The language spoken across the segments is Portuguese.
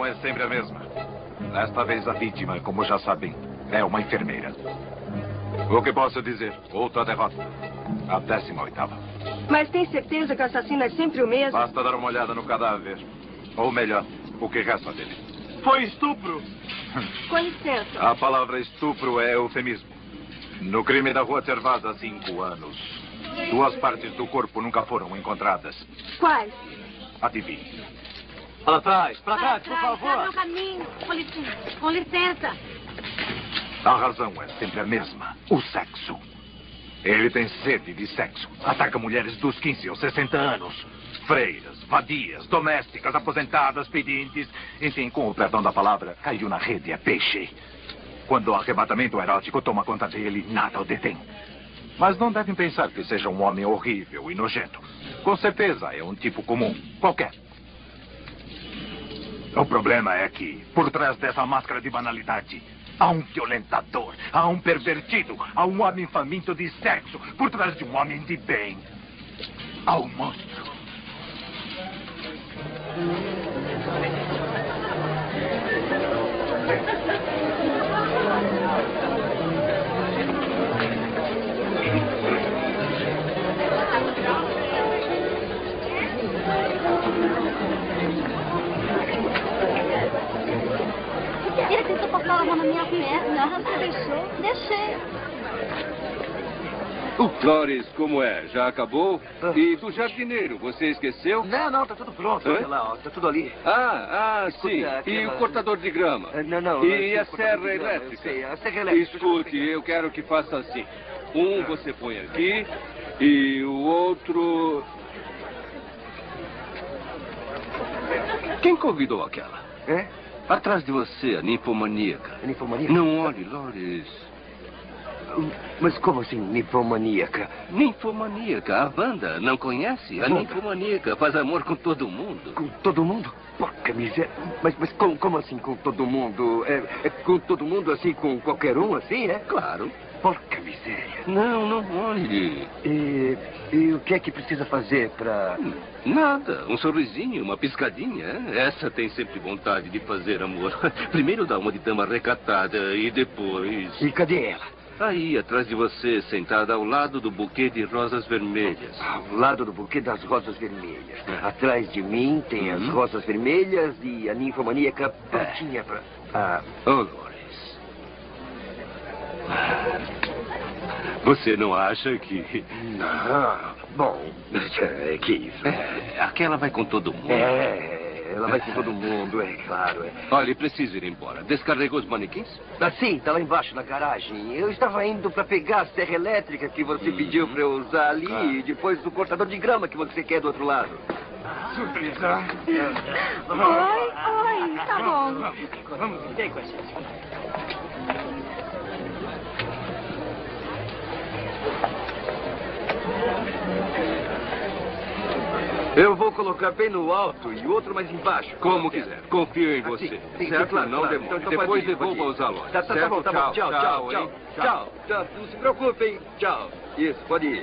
é sempre a mesma. Desta vez a vítima, como já sabem, é uma enfermeira. O que posso dizer? Outra derrota. A 18ª. Mas tem certeza que o assassino é sempre o mesmo? Basta dar uma olhada no cadáver. Ou melhor, o que resta dele. Foi estupro. Com licença. A palavra estupro é eufemismo. No crime da Rua Cervaz há 5 anos, 2 partes do corpo nunca foram encontradas. Quais? Adivinhe. Para trás, por favor. Abra o caminho. Com licença. Com licença. A razão é sempre a mesma. O sexo. Ele tem sede de sexo. Ataca mulheres dos 15 aos 60 anos. Freiras, vadias, domésticas, aposentadas, pedintes. Enfim, com o perdão da palavra, caiu na rede, é peixe. Quando o arrebatamento erótico toma conta dele, nada o detém. Mas não devem pensar que seja um homem horrível e nojento. Com certeza é um tipo comum, qualquer. O problema é que, por trás dessa máscara de banalidade, há um violentador, há um pervertido, há um homem faminto de sexo. Por trás de um homem de bem, há um monstro. Ele tentou passar a mão na minha perna. Você deixou? Deixei. Flores, como é? Já acabou? E do jardineiro, você esqueceu? Não, tá tudo pronto. Olha lá, ó, tá tudo ali. Sim. E o cortador de grama? Não. E a serra elétrica? Sei, a serra elétrica. Escute, eu quero que faça assim. Um você põe aqui e o outro... Quem convidou aquela? É? Atrás de você, a ninfomaníaca. A ninfomaníaca? Não olhe, Loris. Mas como assim, ninfomaníaca? Ninfomaníaca, a banda, não conhece? A ninfomaníaca faz amor com todo mundo. Com todo mundo? Porca miséria. Mas como assim com todo mundo? É com todo mundo assim, com qualquer um assim, é? Claro. Porca miséria. Não olhe. E o que é que precisa fazer pra... Nada, um sorrisinho, uma piscadinha. Essa tem sempre vontade de fazer amor. Primeiro dá uma de dama recatada e depois... E cadê ela? Aí, atrás de você, sentada ao lado do buquê de rosas vermelhas. Ao lado do buquê das rosas vermelhas. Atrás de mim tem as rosas vermelhas e a ninfomaníaca prontinha pra... Loris. Você não acha que... Não. Bom, que isso. Aquela vai com todo mundo. Ela vai com todo mundo, é claro. Olha, preciso ir embora. Descarregou os manequins? Sim, tá lá embaixo na garagem. Eu estava indo para pegar a serra elétrica que você pediu para eu usar ali e depois o cortador de grama que você quer do outro lado. Surpresa. Oi, tá bom. Vamos, vem com a gente. Eu vou colocar bem no alto e o outro mais embaixo. Como quiser. Confio em você. Sim, certo? claro, não claro. demore. Então Depois pode ir. devolva os alôs. Tá bom. Tchau. hein? Tchau. Não se preocupem. Tchau. Isso, pode ir.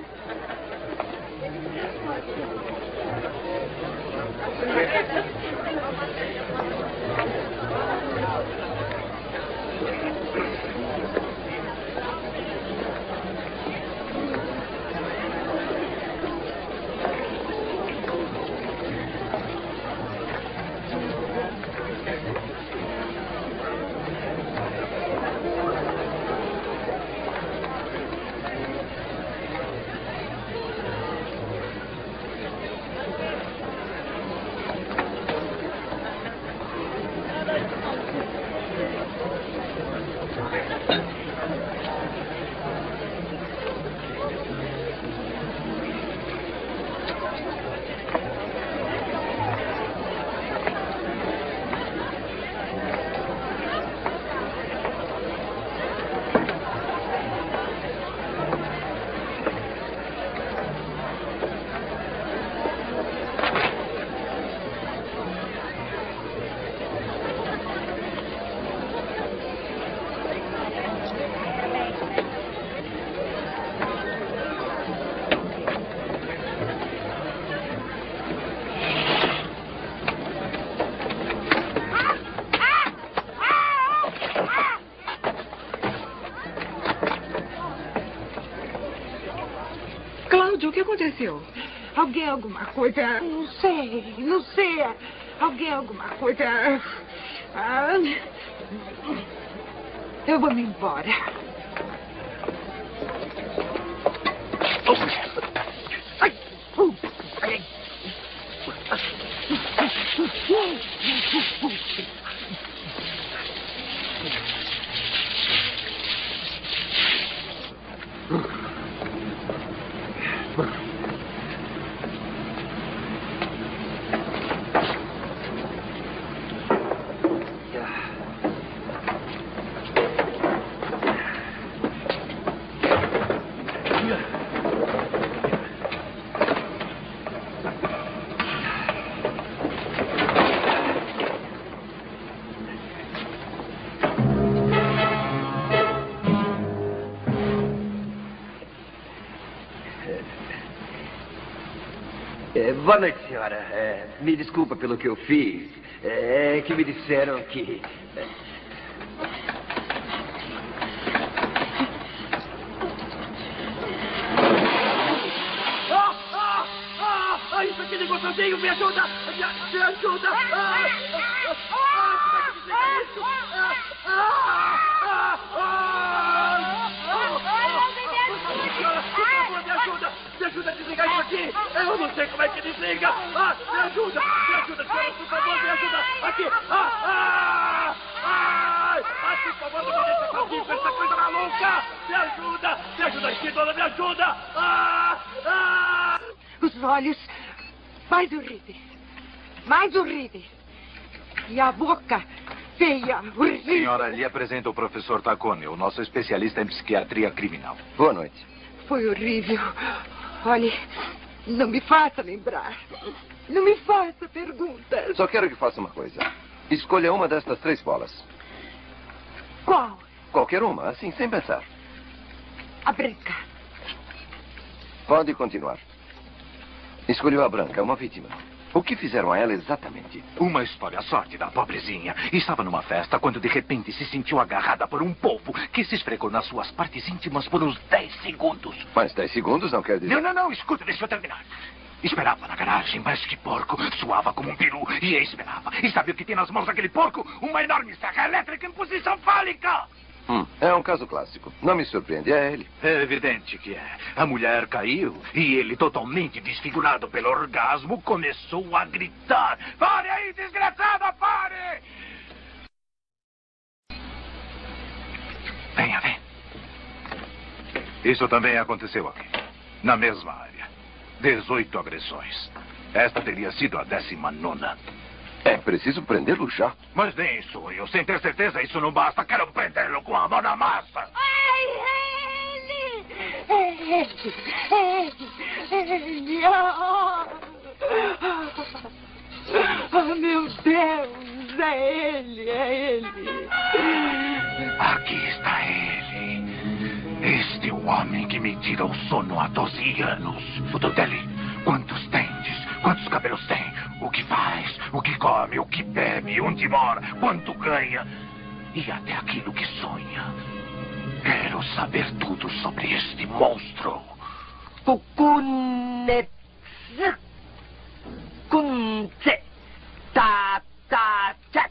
Cláudio, o que aconteceu? Alguém alguma coisa? Não sei. Alguém alguma coisa? Eu vou me embora. Boa noite, senhora. Me desculpa pelo que eu fiz. É que me disseram que... Isso aqui de gostosinho, me ajuda! Me ajuda! Me ajuda a desligar isso aqui! Eu não sei como é que desliga! Me ajuda, senhora, por favor, me ajuda! Aqui! Por favor, não me deixa sozinho com essa coisa maluca! Me ajuda aqui, dona, me ajuda! Os olhos mais horríveis. E a boca feia, horrível. Senhora, lhe apresenta o professor Taccone, o nosso especialista em psiquiatria criminal. Boa noite. Foi horrível. Olhe, não me faça lembrar. Não me faça perguntas. Só quero que faça uma coisa. Escolha uma destas 3 bolas. Qual? Qualquer uma, assim, sem pensar. A branca. Pode continuar. Escolheu a branca, uma vítima. O que fizeram a ela exatamente? Uma história sórdida, pobrezinha. Estava numa festa quando de repente se sentiu agarrada por um polvo que se esfregou nas suas partes íntimas por uns 10 segundos. Mas 10 segundos não quer dizer... Não, escuta, deixa eu terminar. Esperava na garagem, mas que porco. Suava como um peru e esperava. E sabe o que tem nas mãos daquele porco? Uma enorme serra elétrica em posição fálica. É um caso clássico. Não me surpreende, é ele. É evidente que é. A mulher caiu e ele, totalmente desfigurado pelo orgasmo, começou a gritar: "Pare aí, desgraçada, pare!" Venha, vem. Isso também aconteceu aqui, na mesma área. 18 agressões. Esta teria sido a 19ª. É preciso prendê-lo já. Mas nem sonho. Sem ter certeza, isso não basta. Quero prendê-lo com a mão na massa. Oh, meu Deus, é ele. Aqui está ele. Este é o homem que me tira o sono há 12 anos. O Dondelli, quantos dentes, quantos cabelos tem, o que faz, o que come, o que bebe, onde mora, quanto ganha e até aquilo que sonha. Quero saber tudo sobre este monstro. Kunze. Tchat.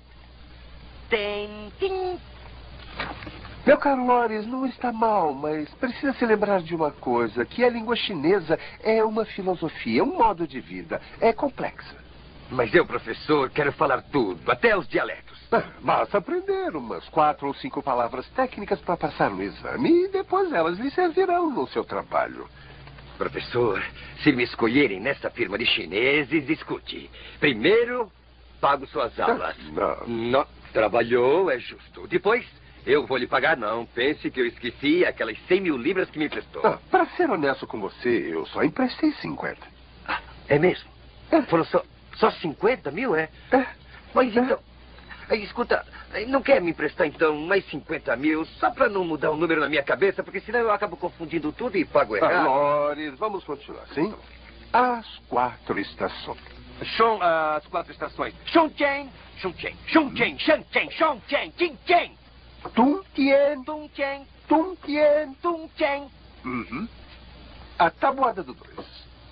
Tem. Meu caro Loris, não está mal, mas precisa se lembrar de uma coisa, que a língua chinesa é uma filosofia, um modo de vida. É complexa. Mas eu, professor, quero falar tudo, até os dialetos. Basta aprender umas 4 ou 5 palavras técnicas para passar no exame e depois elas lhe servirão no seu trabalho. Professor, se me escolherem nessa firma de chineses, escute. Primeiro, pago suas aulas. Não. Trabalhou, é justo. Depois, eu vou lhe pagar, não. Pense que eu esqueci aquelas 100 mil libras que me emprestou. Para ser honesto com você, eu só emprestei 50. É mesmo? Foram só 50 mil, é? Mas então... Escuta, não quer me emprestar então mais 50 mil, só para não mudar o número na minha cabeça, porque senão eu acabo confundindo tudo e pago errado. Loris, vamos continuar, sim? As 4 estações. As 4 estações. Chongqing, Shangcheng, Jingcheng. Tungtien. Tungcheng. Tungtien. Tungcheng. A tabuada do 2.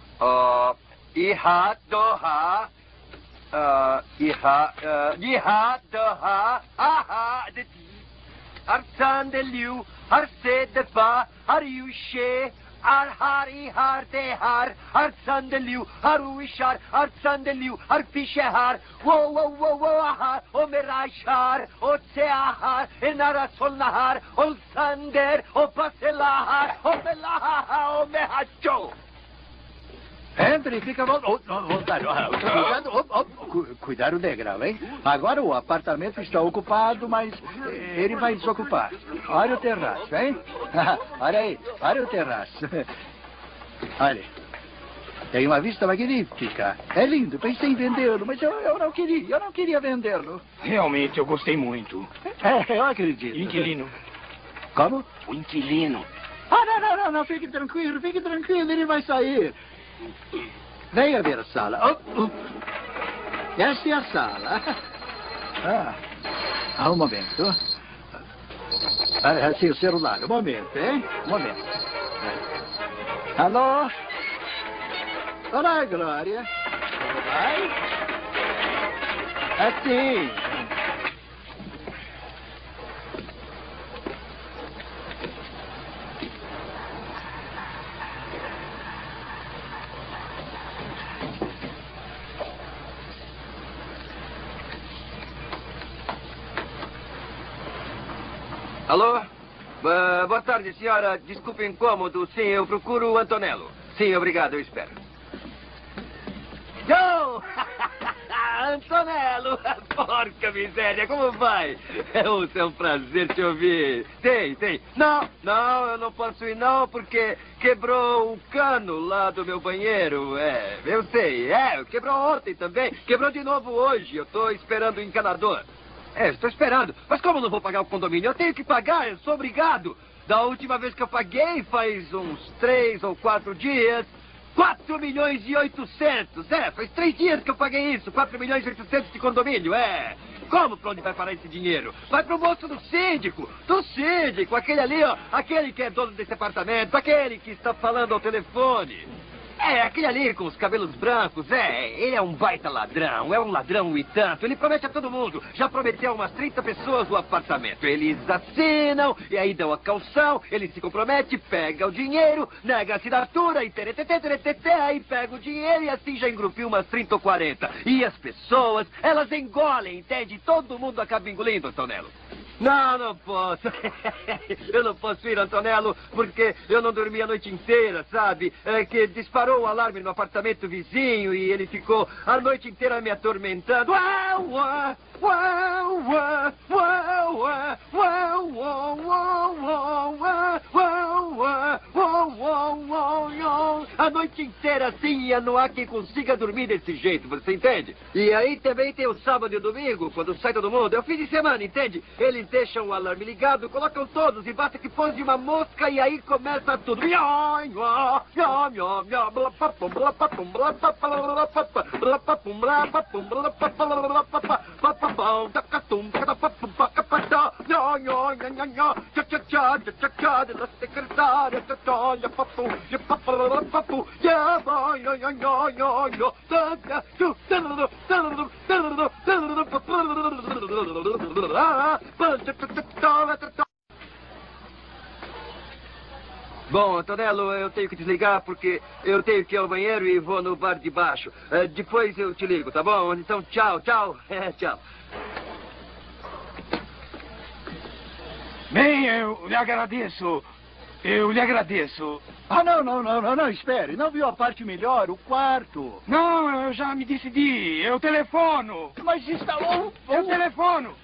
Iha, doha. Iha, doha. Aha, de ti. Arsan de liu. Arse de ba. Ariushe. Har ihar dehar. Arsan de liu. Aruishar. Arsan de liu. Arpishehar. Wo ahar. Omerashar. Otseahar. Enarasol nahar. Olsander. Opaselahar. Omelahar. Omehacho. Entre, fica voltado. Cuidado o degrau, hein? Agora o apartamento está ocupado, mas ele vai desocupar. Olha o terraço, hein? Olha aí, olha o terraço. Olha, tem uma vista magnífica. É lindo, pensei em vendê-lo, mas eu não queria vendê-lo. Realmente, eu gostei muito. Eu acredito. Inquilino. Como? O inquilino. Não, fique tranquilo, ele vai sair. Venha ver a sala. Esta é a sala. Um momento. Sim, o celular. Um momento, hein? Um momento. Alô? Olá, Glória. Vai? Assim. Alô? Boa tarde, senhora. Desculpe o incômodo. Sim, eu procuro o Antonello. Sim, obrigado, eu espero. Joe! Antonello! Porca miséria, como vai? É um prazer te ouvir. Tem. Não, eu não posso ir não, porque quebrou o cano lá do meu banheiro. Eu sei. Quebrou ontem também. Quebrou de novo hoje. Eu estou esperando o encanador. Estou esperando. Mas como eu não vou pagar o condomínio? Eu tenho que pagar, eu sou obrigado. Da última vez que eu paguei, faz uns 3 ou 4 dias, 4 milhões e 800. Faz 3 dias que eu paguei isso. 4 milhões e 800 de condomínio, Como? Pra onde vai parar esse dinheiro? Vai pro bolso do síndico. Aquele ali, ó. Aquele que é dono desse apartamento. Aquele que está falando ao telefone. Aquele ali com os cabelos brancos, ele é um baita ladrão, é um ladrão e tanto. Ele promete a todo mundo, já prometeu a umas 30 pessoas o apartamento. Eles assinam, e aí dão a calção, ele se compromete, pega o dinheiro, nega a assinatura, e aí pega o dinheiro e assim já engrupiu umas 30 ou 40. E as pessoas, elas engolem, entende? Todo mundo acaba engolindo, Antonello. Não posso. Eu não posso ir, Antonello, porque eu não dormi a noite inteira, sabe? Que disparou o alarme no apartamento vizinho e ele ficou a noite inteira me atormentando. A noite inteira assim, e não há quem consiga dormir desse jeito, você entende? E aí também tem o sábado e o domingo, quando sai todo mundo. É o fim de semana, entende? Eles deixam o alarme ligado, colocam todos e basta que pouse uma mosca e aí começa tudo. Bom, Antonello, eu tenho que desligar porque eu tenho que ir ao banheiro e vou no bar de baixo. Depois eu te ligo, tá bom? Então, tchau. Tchau. Bem, eu lhe agradeço. Não, espere. Não viu a parte melhor, o quarto. Não, eu já me decidi. Eu telefono. Mas instalou... Eu telefono.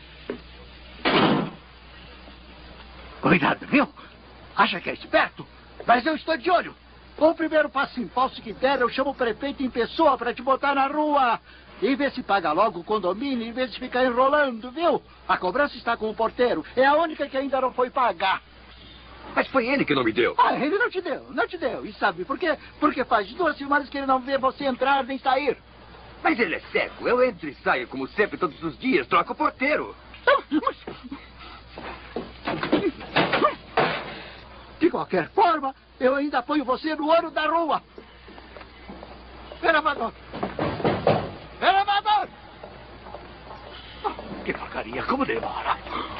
Cuidado, viu? Acha que é esperto? Mas eu estou de olho. O primeiro passo em falso que der, eu chamo o prefeito em pessoa para te botar na rua. E vê se paga logo o condomínio em vez de ficar enrolando, viu? A cobrança está com o porteiro. É a única que ainda não foi pagar. Mas foi ele que não me deu. Ele não te deu. E sabe por quê? Porque faz 2 semanas que ele não vê você entrar nem sair. Mas ele é cego. Eu entro e saio como sempre, todos os dias. Troca o porteiro. De qualquer forma, Eu ainda ponho você no olho da rua. Elevador! Elevador! Que porcaria, como demora.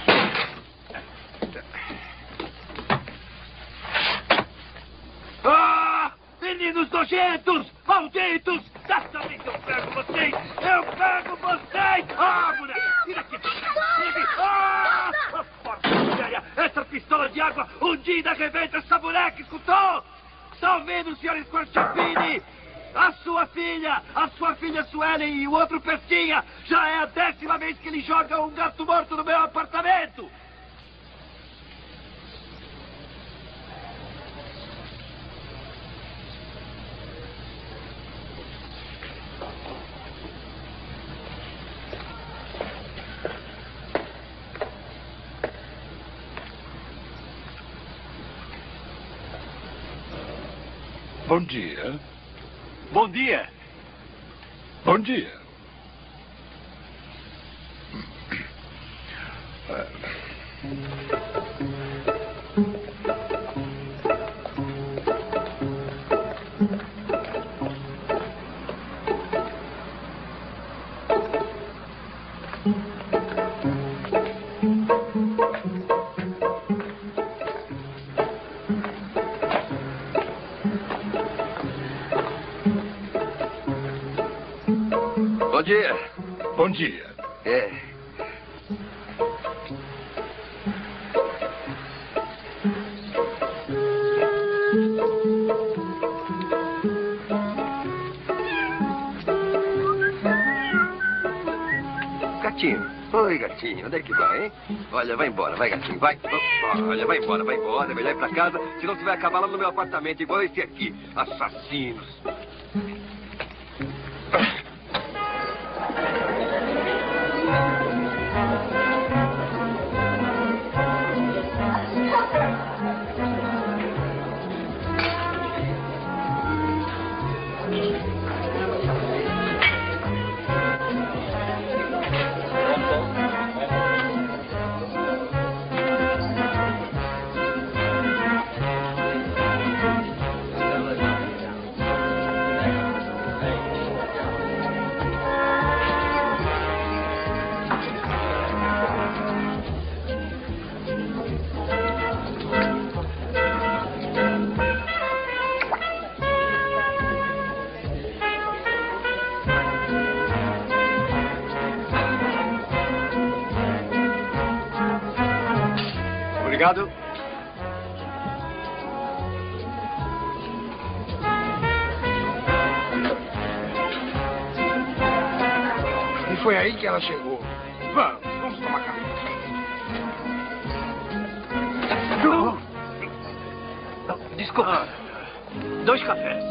Ah! Meninos nojentos! Malditos! Dessa vez eu pego vocês! Eu pego vocês! Ah, mulher! Tira aqui! Ah! Porcaria! Essa pistola de água um dia ainda arrebenta essa moleque, escutou? Está ouvindo, senhor Squarciafini? A sua filha Suelen e o outro Pestinha, já é a 10ª vez que ele joga um gato morto no meu apartamento! Bom dia. Bom dia. Bom dia. Bom dia. Bom dia. Gatinho. Oi, gatinho. Onde é que vai, hein? Olha, vai embora. Vai, gatinho. Vai. Olha, vai embora, vai embora. É melhor ir pra casa, senão você vai acabar lá no meu apartamento, igual esse aqui. Assassinos. Obrigado. E foi aí que ela chegou. Vamos tomar café. Desculpa. 2 cafés.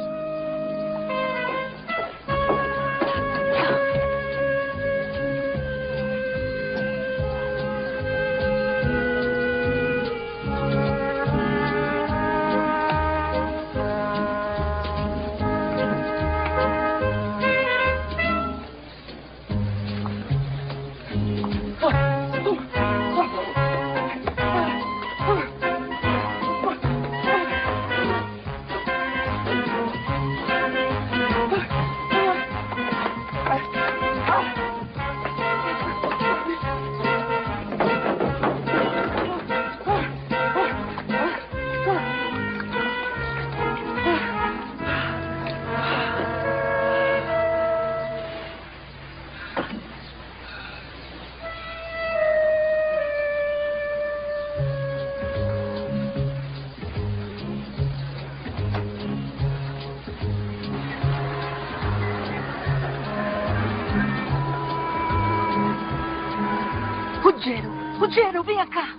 Ruggiero, venha cá.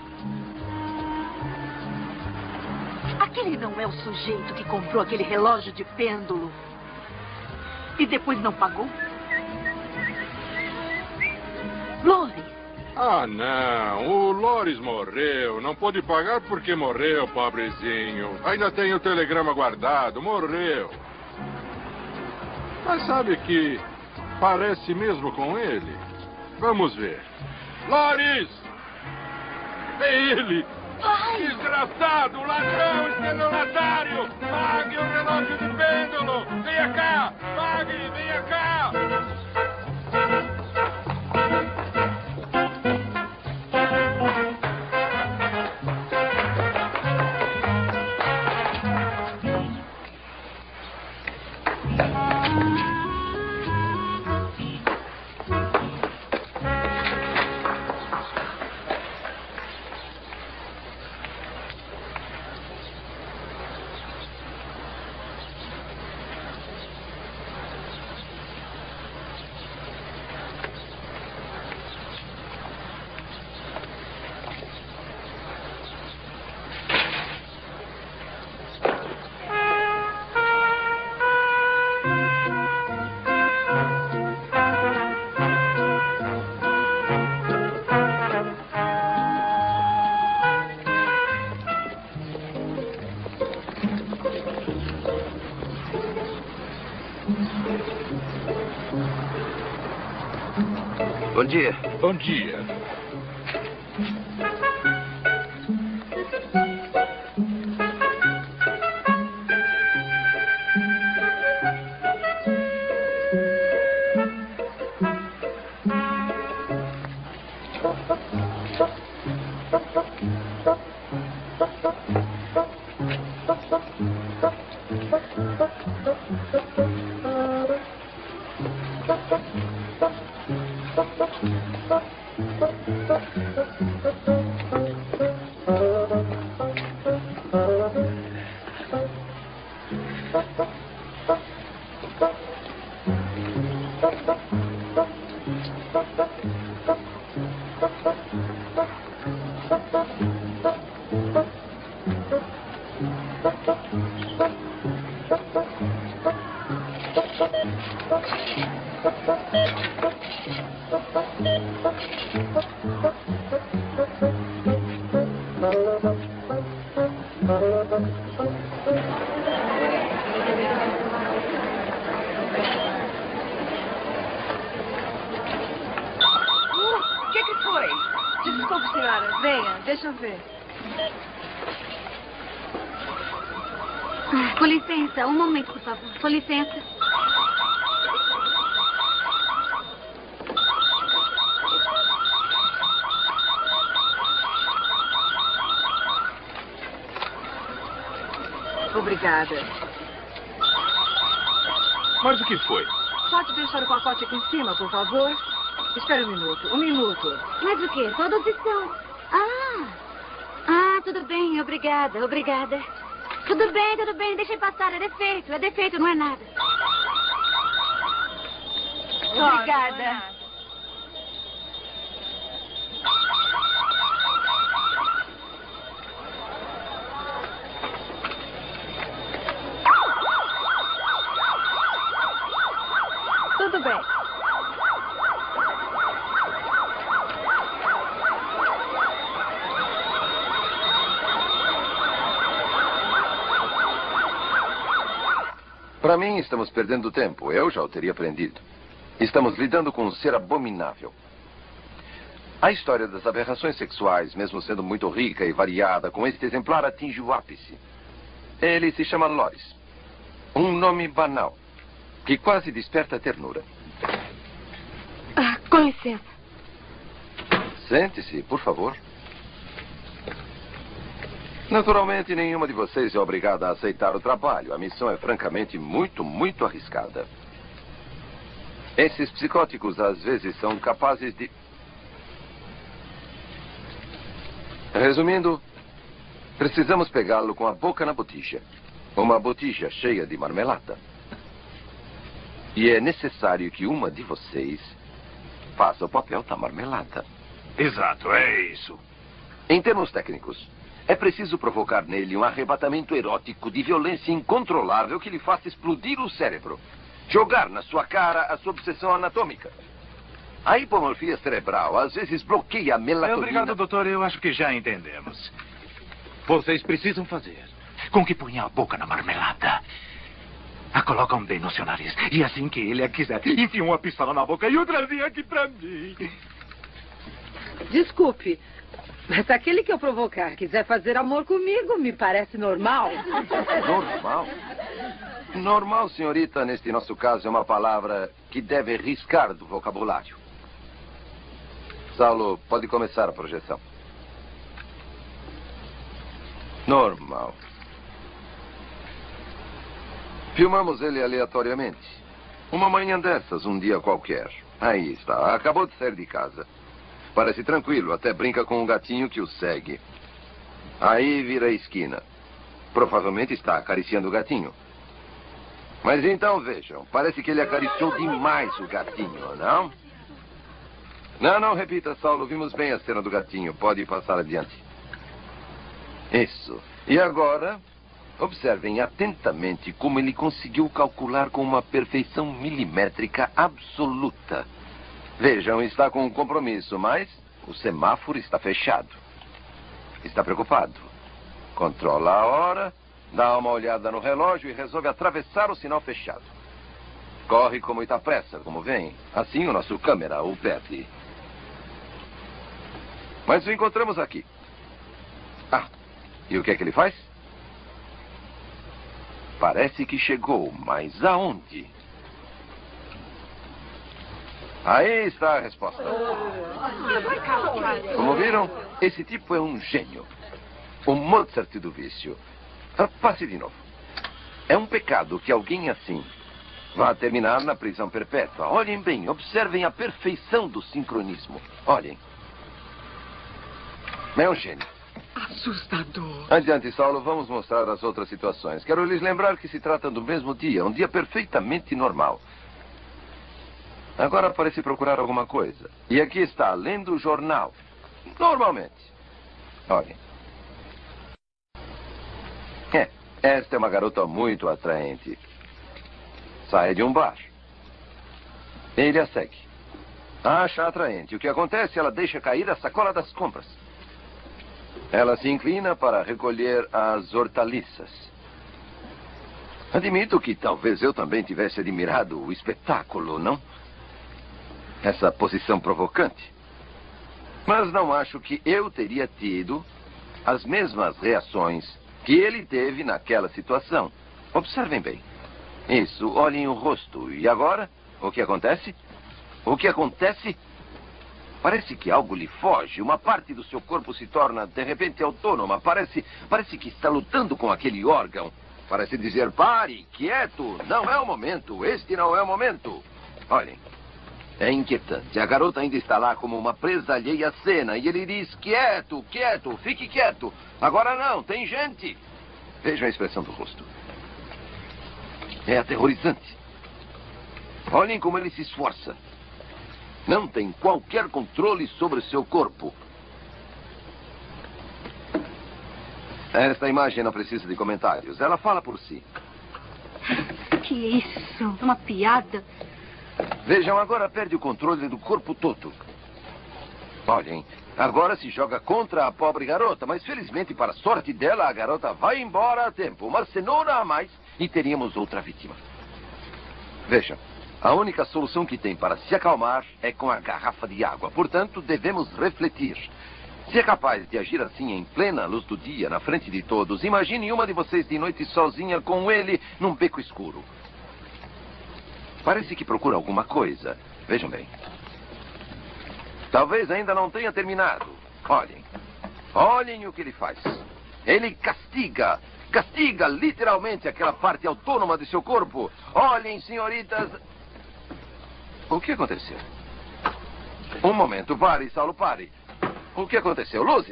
Aquele não é o sujeito que comprou aquele relógio de pêndulo e depois não pagou? Loris. Ah, não. O Loris morreu. Não pôde pagar porque morreu, pobrezinho. Ainda tem o telegrama guardado. Morreu. Mas sabe que parece mesmo com ele? Vamos ver. Loris! É ele! Pai! Desgraçado, ladrão, estelionatário! Pague o relógio de pêndulo! Venha cá! Pague, venha cá! Bom dia. Bom dia. Desculpe, senhora. Venha, deixa eu ver. Com licença, um momento, por favor. Com licença. Obrigada. Mas o que foi? Pode deixar o pacote aqui em cima, por favor? Espere um minuto. Um minuto. Mas o quê? Todos estão... tudo bem. Obrigada, obrigada. Tudo bem. Deixa eu passar. É defeito, não é nada. Obrigada. Tudo bem. Para mim, estamos perdendo tempo. Eu já o teria aprendido. Estamos lidando com um ser abominável. A história das aberrações sexuais, mesmo sendo muito rica e variada, com este exemplar atinge o ápice. Ele se chama Loris. Um nome banal, que quase desperta ternura. Com licença. Sente-se, por favor. Naturalmente, nenhuma de vocês é obrigada a aceitar o trabalho. A missão é francamente muito arriscada. Esses psicóticos, às vezes, são capazes de... Resumindo, precisamos pegá-lo com a boca na botija. Uma botija cheia de marmelada. E é necessário que uma de vocês faça o papel da marmelada. Exato, é isso. Em termos técnicos, é preciso provocar nele um arrebatamento erótico de violência incontrolável que lhe faça explodir o cérebro. Jogar na sua cara a sua obsessão anatômica. A hipomorfia cerebral às vezes bloqueia a melatonina. Obrigado, doutor. Eu acho que já entendemos. Vocês precisam fazer com que ponha a boca na marmelada. A colocam bem no seu nariz. E assim que ele a quiser, enfiam uma pistola na boca e outra vinha aqui pra mim. Desculpe. Mas se aquele que eu provocar quiser fazer amor comigo, me parece normal. Normal? Normal, senhorita, neste nosso caso, é uma palavra que deve riscar do vocabulário. Saulo, pode começar a projeção. Normal. Filmamos ele aleatoriamente. Uma manhã dessas, um dia qualquer. Aí está, acabou de sair de casa. Parece tranquilo, até brinca com um gatinho que o segue. Aí vira a esquina. Provavelmente está acariciando o gatinho. Mas então vejam, parece que ele acariciou demais o gatinho, não? Não, repita, Saulo, vimos bem a cena do gatinho. Pode passar adiante. Isso. E agora, observem atentamente como ele conseguiu calcular com uma perfeição milimétrica absoluta. Vejam, está com um compromisso, mas o semáforo está fechado. Está preocupado. Controla a hora, dá uma olhada no relógio e resolve atravessar o sinal fechado. Corre com muita pressa, como vem. Assim o nosso câmera o perde. Mas o encontramos aqui. Ah, e o que é que ele faz? Parece que chegou, mas aonde? Aí está a resposta. Como viram, esse tipo é um gênio. O Mozart do vício. Passe de novo. É um pecado que alguém assim vá terminar na prisão perpétua. Olhem bem, observem a perfeição do sincronismo. Olhem. É um gênio. Assustador. Adiante, Saulo, vamos mostrar as outras situações. Quero lhes lembrar que se trata do mesmo dia, um dia perfeitamente normal. Agora parece procurar alguma coisa. E aqui está, lendo o jornal. Normalmente. Olhem. Esta é uma garota muito atraente. Sai de um bar. Ele a segue. Acha atraente. O que acontece? Ela deixa cair a sacola das compras. Ela se inclina para recolher as hortaliças. Admito que talvez eu também tivesse admirado o espetáculo, não? Essa posição provocante. Mas não acho que eu teria tido as mesmas reações que ele teve naquela situação. Observem bem. Isso, olhem o rosto. E agora, o que acontece? O que acontece? Parece que algo lhe foge. Uma parte do seu corpo se torna, de repente, autônoma. Parece que está lutando com aquele órgão. Parece dizer, pare, quieto. Não é o momento. Este não é o momento. Olhem. É inquietante. A garota ainda está lá como uma presa alheia à cena. E ele diz, quieto, quieto, fique quieto. Agora não, tem gente. Vejam a expressão do rosto. É aterrorizante. Olhem como ele se esforça. Não tem qualquer controle sobre seu corpo. Esta imagem não precisa de comentários. Ela fala por si. Que isso? Uma piada? Vejam, agora perde o controle do corpo todo. Olhem, agora se joga contra a pobre garota, mas felizmente, para a sorte dela, a garota vai embora a tempo. Uma cenoura a mais e teríamos outra vítima. Vejam, a única solução que tem para se acalmar é com a garrafa de água. Portanto, devemos refletir. Se é capaz de agir assim em plena luz do dia, na frente de todos, imagine uma de vocês de noite sozinha com ele num beco escuro. Parece que procura alguma coisa. Vejam bem. Talvez ainda não tenha terminado. Olhem. Olhem o que ele faz. Ele castiga. Castiga literalmente aquela parte autônoma de seu corpo. Olhem, senhoritas. O que aconteceu? Um momento. Pare, Saulo, pare. O que aconteceu? Luzes?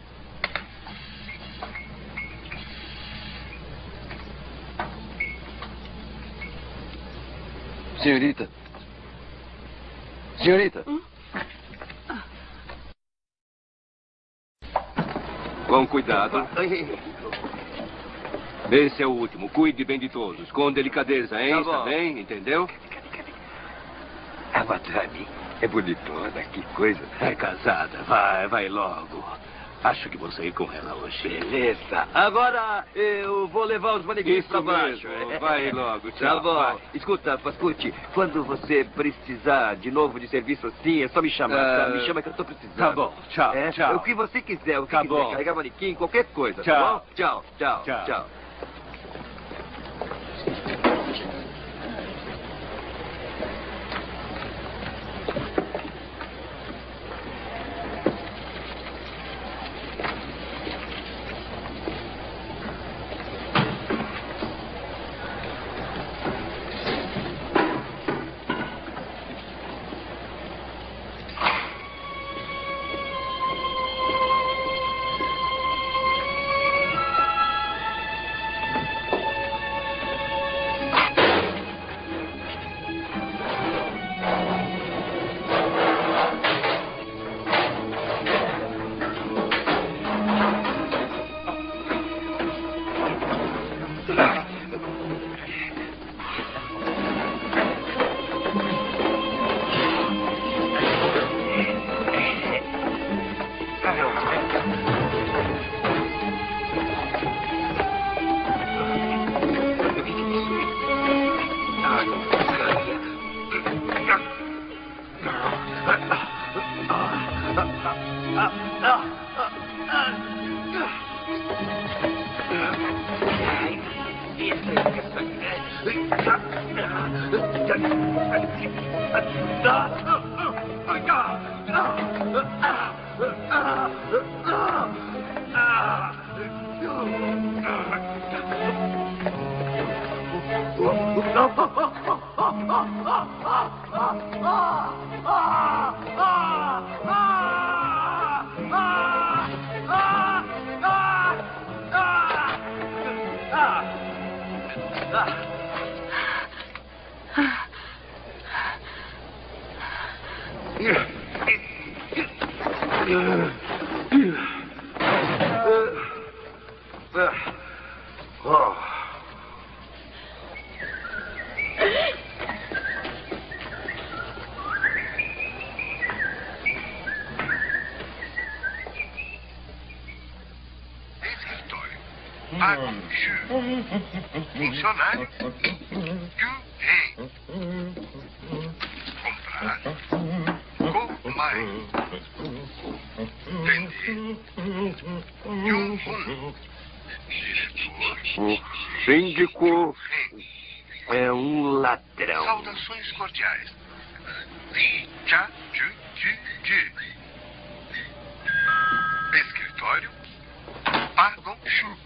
Senhorita. Senhorita. Com cuidado. Esse é o último. Cuide bem de todos. Com delicadeza, hein? Tá bem? Entendeu? A madame é bonitona. Que coisa. É casada. Vai logo. Acho que vou sair com ela hoje. Beleza. Agora eu vou levar os manequins Isso pra baixo. mesmo. Vai logo, tchau. Tá bom. Vai. Escuta, Pascucci, quando você precisar de novo de serviço assim, é só me chamar, tá? Me chama que eu tô precisando. Tá bom. Tchau, tchau. O que você quiser, o que Tá quiser. bom. Carregar manequim, qualquer coisa, Tchau. tá bom? Tchau, tchau, Tchau. tchau. Funcionário. Rei. Comprar. Comar. Vender. O síndico é um ladrão. Saudações cordiais. Tchá, tchu, tchu, tchu. Escritório. Pagam chu.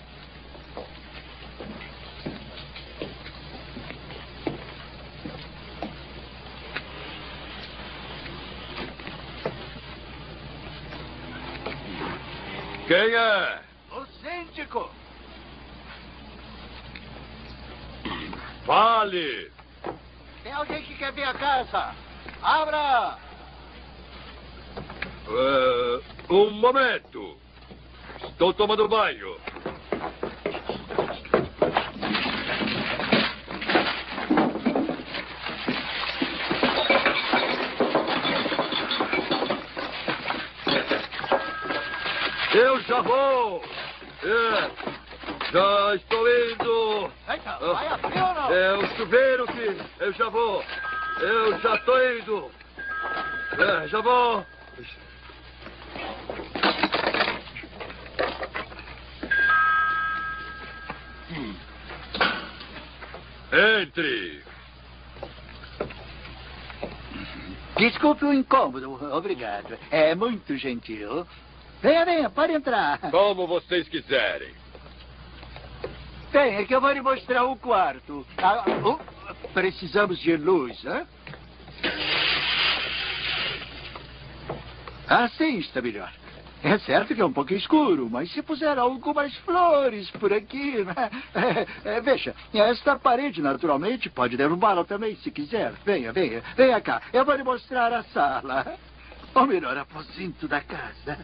Quem é? O síndico. Fale! Tem alguém que quer ver a casa? Abra! Um momento. Estou tomando banho. Eu já vou! Já estou indo! Eita, vai abrir ou não? É o chuveiro que... Eu já vou! Eu já estou indo! Já vou! Entre! Desculpe o incômodo, obrigado. É muito gentil. Venha, venha, pode entrar. Como vocês quiserem. Bem, é que eu vou lhe mostrar o quarto. Precisamos de luz, né? Assim está melhor. É certo que é um pouco escuro, mas se puser algumas flores por aqui, né? Veja, esta parede, naturalmente, pode derrubá-la também, se quiser. Venha, venha, venha cá. Eu vou lhe mostrar a sala. Ou melhor, aposento da casa.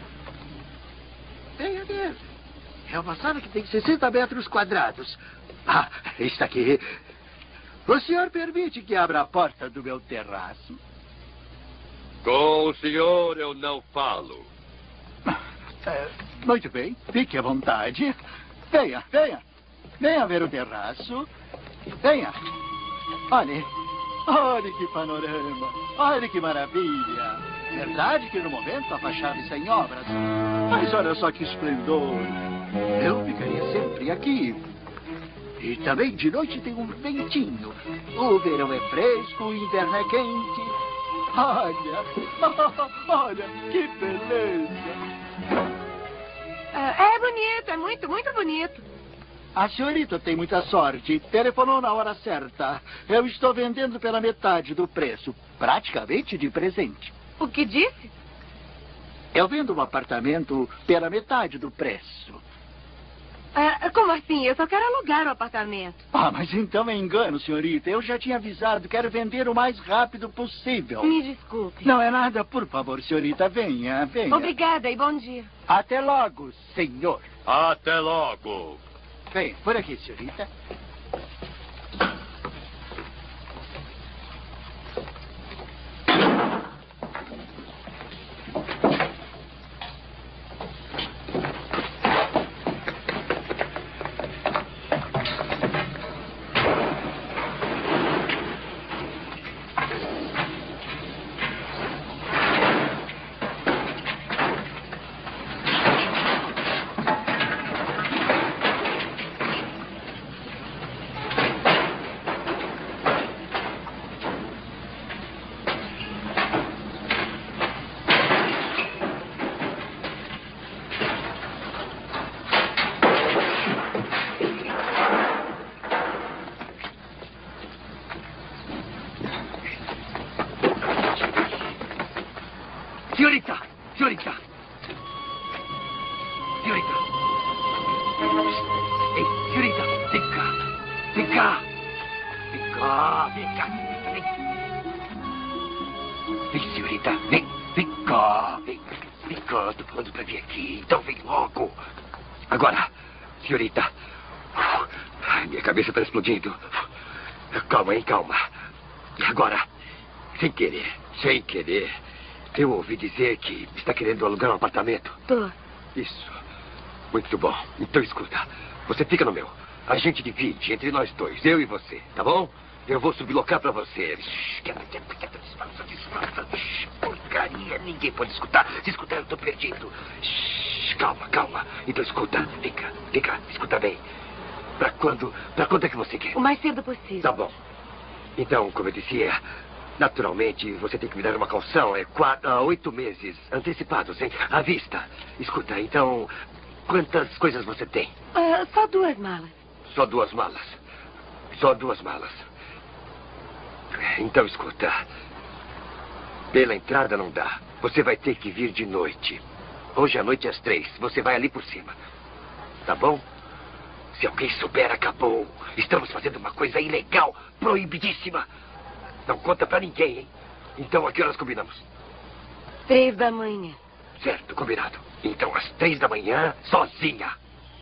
Venha, venha. É uma sala que tem 60 metros quadrados. Ah, está aqui. O senhor permite que abra a porta do meu terraço? Com o senhor eu não falo. Muito bem, fique à vontade. Venha, venha. Venha ver o terraço. Venha. Olhe. Olhe que panorama. Olhe que maravilha. Verdade que no momento a fachada está em obras. Mas olha só que esplendor. Eu ficaria sempre aqui. E também de noite tem um ventinho. O verão é fresco, o inverno é quente. Olha, olha, que beleza. É bonito, é muito, muito bonito. A senhorita tem muita sorte. Telefonou na hora certa. Eu estou vendendo pela metade do preço. Praticamente de presente. O que disse? Eu vendo um apartamento pela metade do preço. Como assim? Eu só quero alugar o apartamento. Mas então é engano, senhorita. Eu já tinha avisado. Quero vender o mais rápido possível. Me desculpe. Não é nada, por favor, senhorita. Venha, venha. Obrigada e bom dia. Até logo, senhor. Até logo. Venha, por aqui, senhorita. Senhorita! Senhorita! Senhorita! Ei, senhorita, vem cá! Vem cá! Vem cá! Vem cá! Vem! Vem, senhorita! Vem! Vem cá! Vem! Vem cá! Tô falando pra vir aqui, então vem logo! Agora, senhorita! Ai, minha cabeça tá explodindo! Calma, hein? Calma! E agora? Sem querer, sem querer. Eu ouvi dizer que está querendo alugar um apartamento. Tô. Isso. Muito bom. Então escuta. Você fica no meu. A gente divide entre nós dois, eu e você, tá bom? Eu vou sublocar pra você. Porcaria, ninguém pode escutar. Se escutar, eu tô perdido. Calma, calma. Então escuta. Vem cá, escuta bem. Pra quando é que você quer? O mais cedo possível. Tá bom. Então, como eu dizia, naturalmente, você tem que me dar uma calção. 8 meses antecipados, hein? À vista. Escuta, então, quantas coisas você tem? Só 2 malas. Só 2 malas. Só 2 malas. Então, escuta. Pela entrada não dá. Você vai ter que vir de noite. Hoje à noite às 3. Você vai ali por cima. Tá bom? Se alguém souber, acabou. Estamos fazendo uma coisa ilegal, proibidíssima. Não conta pra ninguém, hein? Então, a que horas combinamos? 3 da manhã. Certo, combinado. Então, às 3 da manhã, sozinha.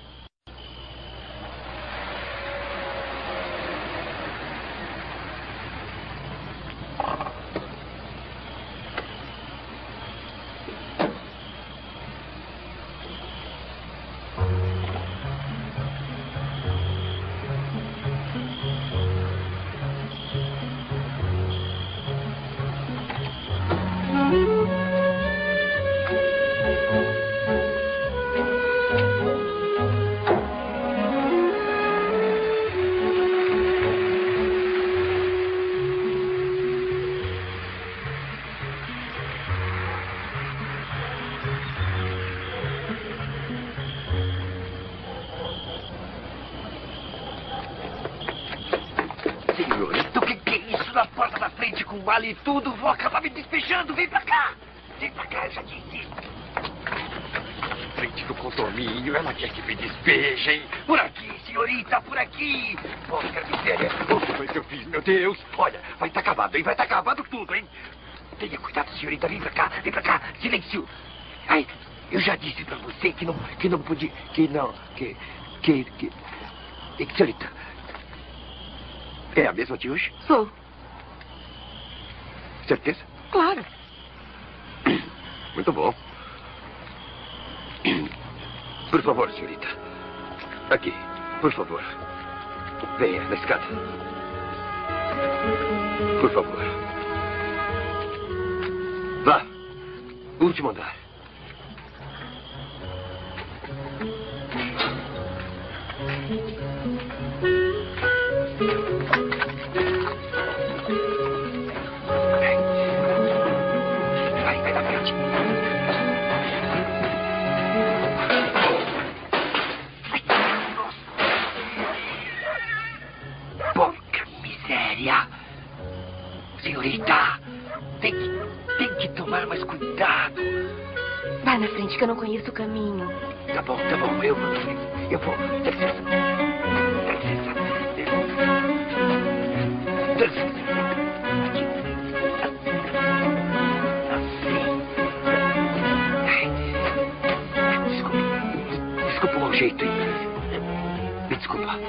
Senhorita, o que é isso na porta da frente com mala e tudo? Vou acabar me despejando. Vem pra cá. Vem pra cá, eu já disse. Frente do condomínio, ela quer que me despejem. Por aqui, senhorita, por aqui. Poxa, miséria. O que foi que eu fiz, meu Deus? Olha, vai estar acabado, hein? Vai estar acabado tudo, hein? Tenha cuidado, senhorita. Vem pra cá, vem pra cá. Silêncio. Ai, eu já disse pra você que não podia... Senhorita, é a mesma de hoje? Sou. Certeza? Claro. Muito bom. Por favor, senhorita. Aqui, por favor. Venha, na escada. Por favor. Vá. Último andar. Vai na frente. Porca miséria. Senhorita, tem que tomar mais cuidado. Vá na frente que eu não conheço o caminho. Tá bom, eu vou. Dá licença. Aqui. Assim. Desculpa o mau jeito aí. Me desculpa.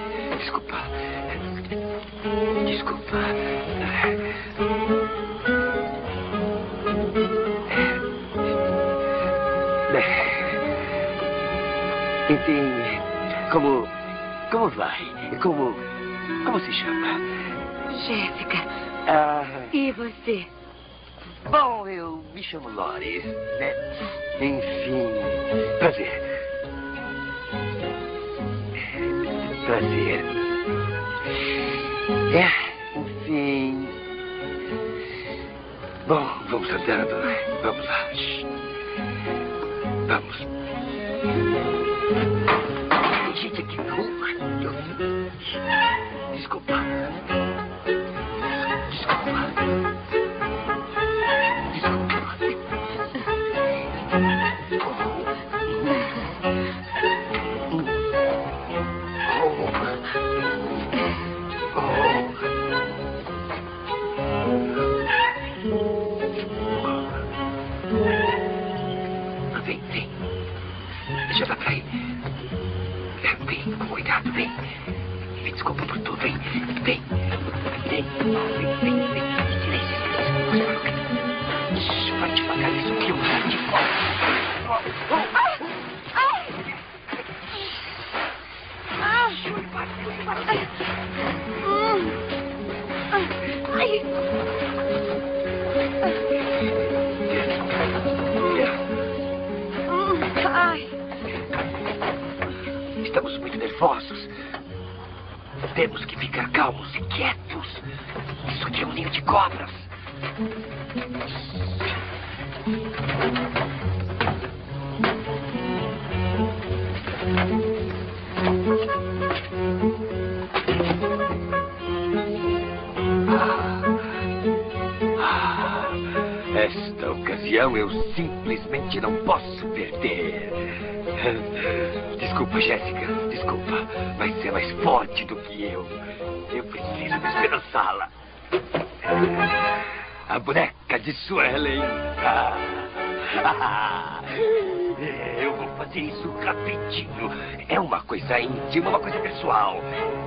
Enfim, como vai? Como se chama? Jéssica. E você? Bom, eu me chamo Loris, né? Enfim, prazer. Enfim. Bom, vamos andando. Vamos lá. Vamos. Tem gente aqui na rua. Desculpa. Vem. Deixa eu dar pra aí. Vem, com cuidado, vem. Me desculpa por tudo, vem. Silêncio. Vai devagar, isso aqui é um lugar de fora. Estamos muito nervosos. Temos que ficar calmos e quietos. Isso aqui é um ninho de cobras. Esta ocasião eu simplesmente não posso perder. Desculpa, Jéssica, desculpa. Vai ser mais forte do que eu. Eu preciso despedaçá-la. A boneca de Suelen. Eu vou fazer isso rapidinho. É uma coisa íntima, uma coisa pessoal.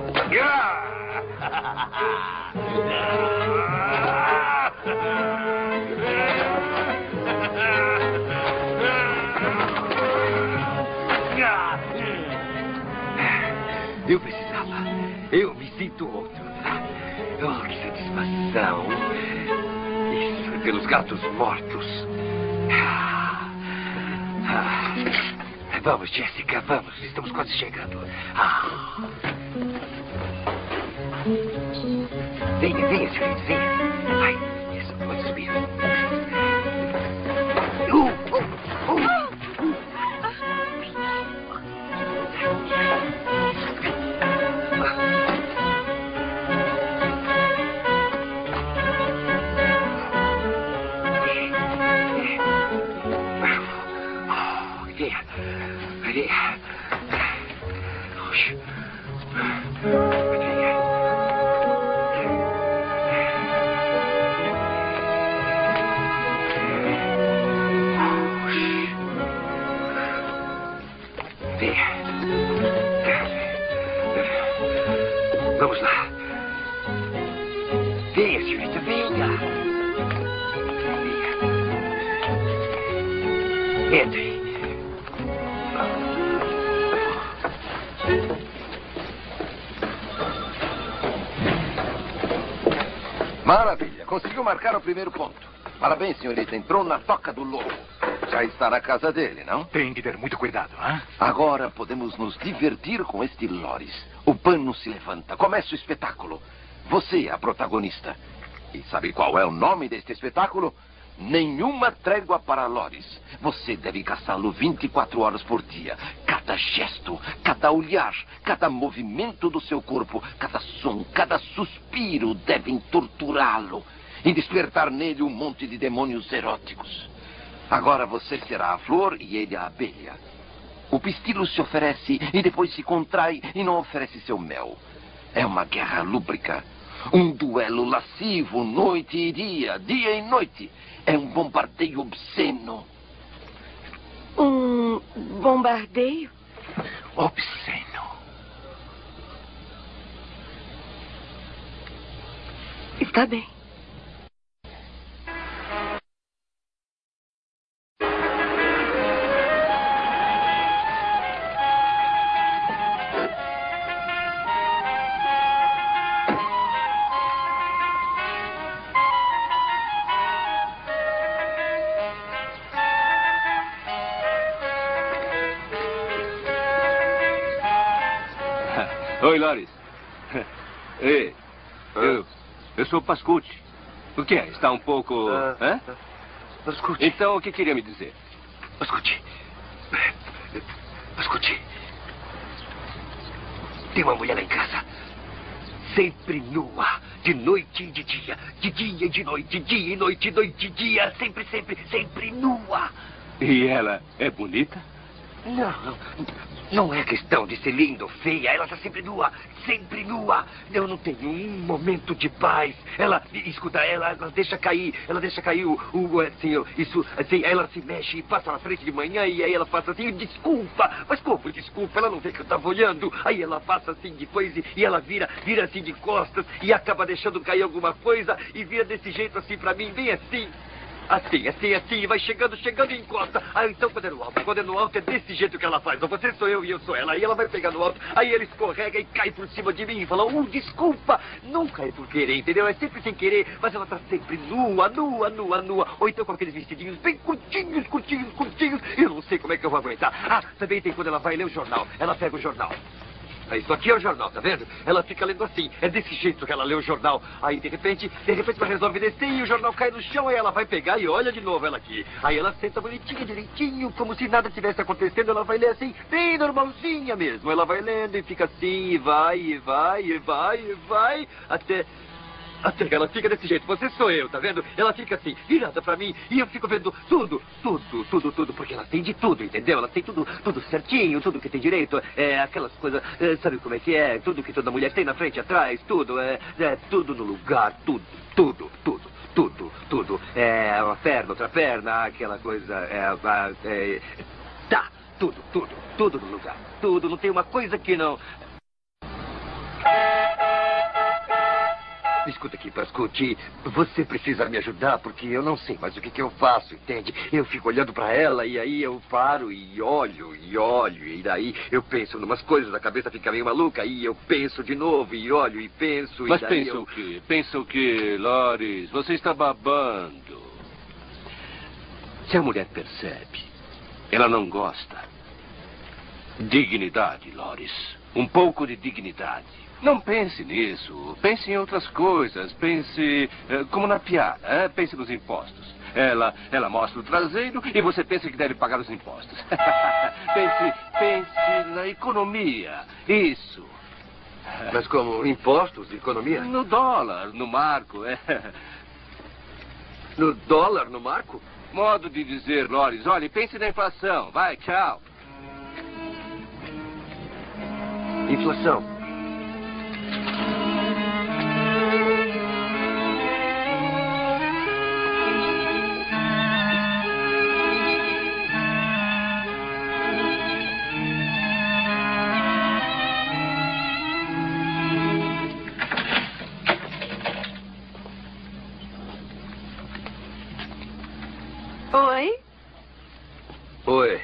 Eu precisava. Eu me sinto outro. Oh, que satisfação. Isso é pelos gatos mortos. Vamos, Jéssica, vamos. Estamos quase chegando. Venha, senhorita, venha. Vai, isso, pode subir. Vamos lá. Venha, senhorita, venha. Entre. Maravilha. Conseguiu marcar o primeiro ponto. Parabéns, senhorita. Entrou na toca do lobo. Já está na casa dele, não? Tem que ter muito cuidado, hein? Agora podemos nos divertir com este Loris. O pano se levanta. Começa o espetáculo. Você é a protagonista. E sabe qual é o nome deste espetáculo? Nenhuma trégua para Loris. Você deve caçá-lo 24 horas por dia. Cada gesto, cada olhar, cada movimento do seu corpo, cada som, cada suspiro devem torturá-lo e despertar nele um monte de demônios eróticos. Agora você será a flor e ele a abelha. O pistilo se oferece e depois se contrai e não oferece seu mel. É uma guerra lúbrica. Um duelo lascivo, noite e dia e noite. É um bombardeio obsceno. Um bombardeio? Obsceno. Está bem. Oi, Loris. Ei, eu sou o Pascucci. O que é? Está um pouco... hã? Pascucci. Então, o que queria me dizer? Pascucci. Pascucci. Tem uma mulher lá em casa. Sempre nua. De noite e de dia. De dia e de noite. Dia e noite, noite e dia. Sempre, sempre, sempre nua. E ela é bonita? Não é questão de ser linda ou feia. Ela está sempre nua. Sempre nua. Eu não tenho um momento de paz. Escuta, ela deixa cair. Ela deixa cair assim, ela se mexe e passa na frente de manhã e aí ela passa assim, desculpa. Mas como desculpa? Ela não vê que eu estava olhando. Aí ela passa assim depois e ela vira assim de costas e acaba deixando cair alguma coisa e vira desse jeito assim pra mim, bem assim. Assim, vai chegando e encosta. Então quando é no alto é desse jeito que ela faz. Ou você sou eu e eu sou ela. Aí ela vai pegar no alto, aí ela escorrega e cai por cima de mim e fala, desculpa. Nunca é por querer, entendeu? É sempre sem querer, mas ela tá sempre nua. Ou então com aqueles vestidinhos bem curtinhos. Eu não sei como é que eu vou aguentar. Também tem quando ela vai ler o jornal. Ela pega o jornal. Isso aqui é o jornal, tá vendo? Ela fica lendo assim. É desse jeito que ela lê o jornal. Aí, de repente ela resolve descer e o jornal cai no chão. Aí ela vai pegar e olha de novo ela aqui. Aí ela senta bonitinha, direitinho, como se nada tivesse acontecendo. Ela vai ler assim, bem normalzinha mesmo. Ela vai lendo e fica assim, e vai. Até que ela fica desse jeito. Você sou eu, tá vendo? Ela fica assim, virada pra mim. E eu fico vendo tudo. Porque ela tem de tudo, entendeu? Ela tem tudo certinho, tudo que tem direito. Aquelas coisas, sabe como é que é? Tudo que toda mulher tem na frente, atrás, tudo. Tudo no lugar, tudo. Uma perna, outra perna, aquela coisa. Tudo no lugar. Tudo, não tem uma coisa que não... Escuta aqui, Pascucci, você precisa me ajudar porque eu não sei mais o que eu faço, entende? Eu fico olhando pra ela e aí eu paro e olho, e daí eu penso numas coisas, a cabeça fica meio maluca, aí eu penso de novo e olho e penso... Mas e daí pensa o quê? Pensa o quê, Loris? Você está babando. Se a mulher percebe, ela não gosta. Dignidade, Loris. Um pouco de dignidade. Não pense nisso. Pense em outras coisas. Pense como na piada. Pense nos impostos. Ela mostra o traseiro e você pensa que deve pagar os impostos. pense na economia. Isso. Mas como? Impostos? Economia? No dólar, no marco. No dólar, no marco? Modo de dizer, Loris. Olha, pense na inflação. Vai, tchau. Inflação. Oi.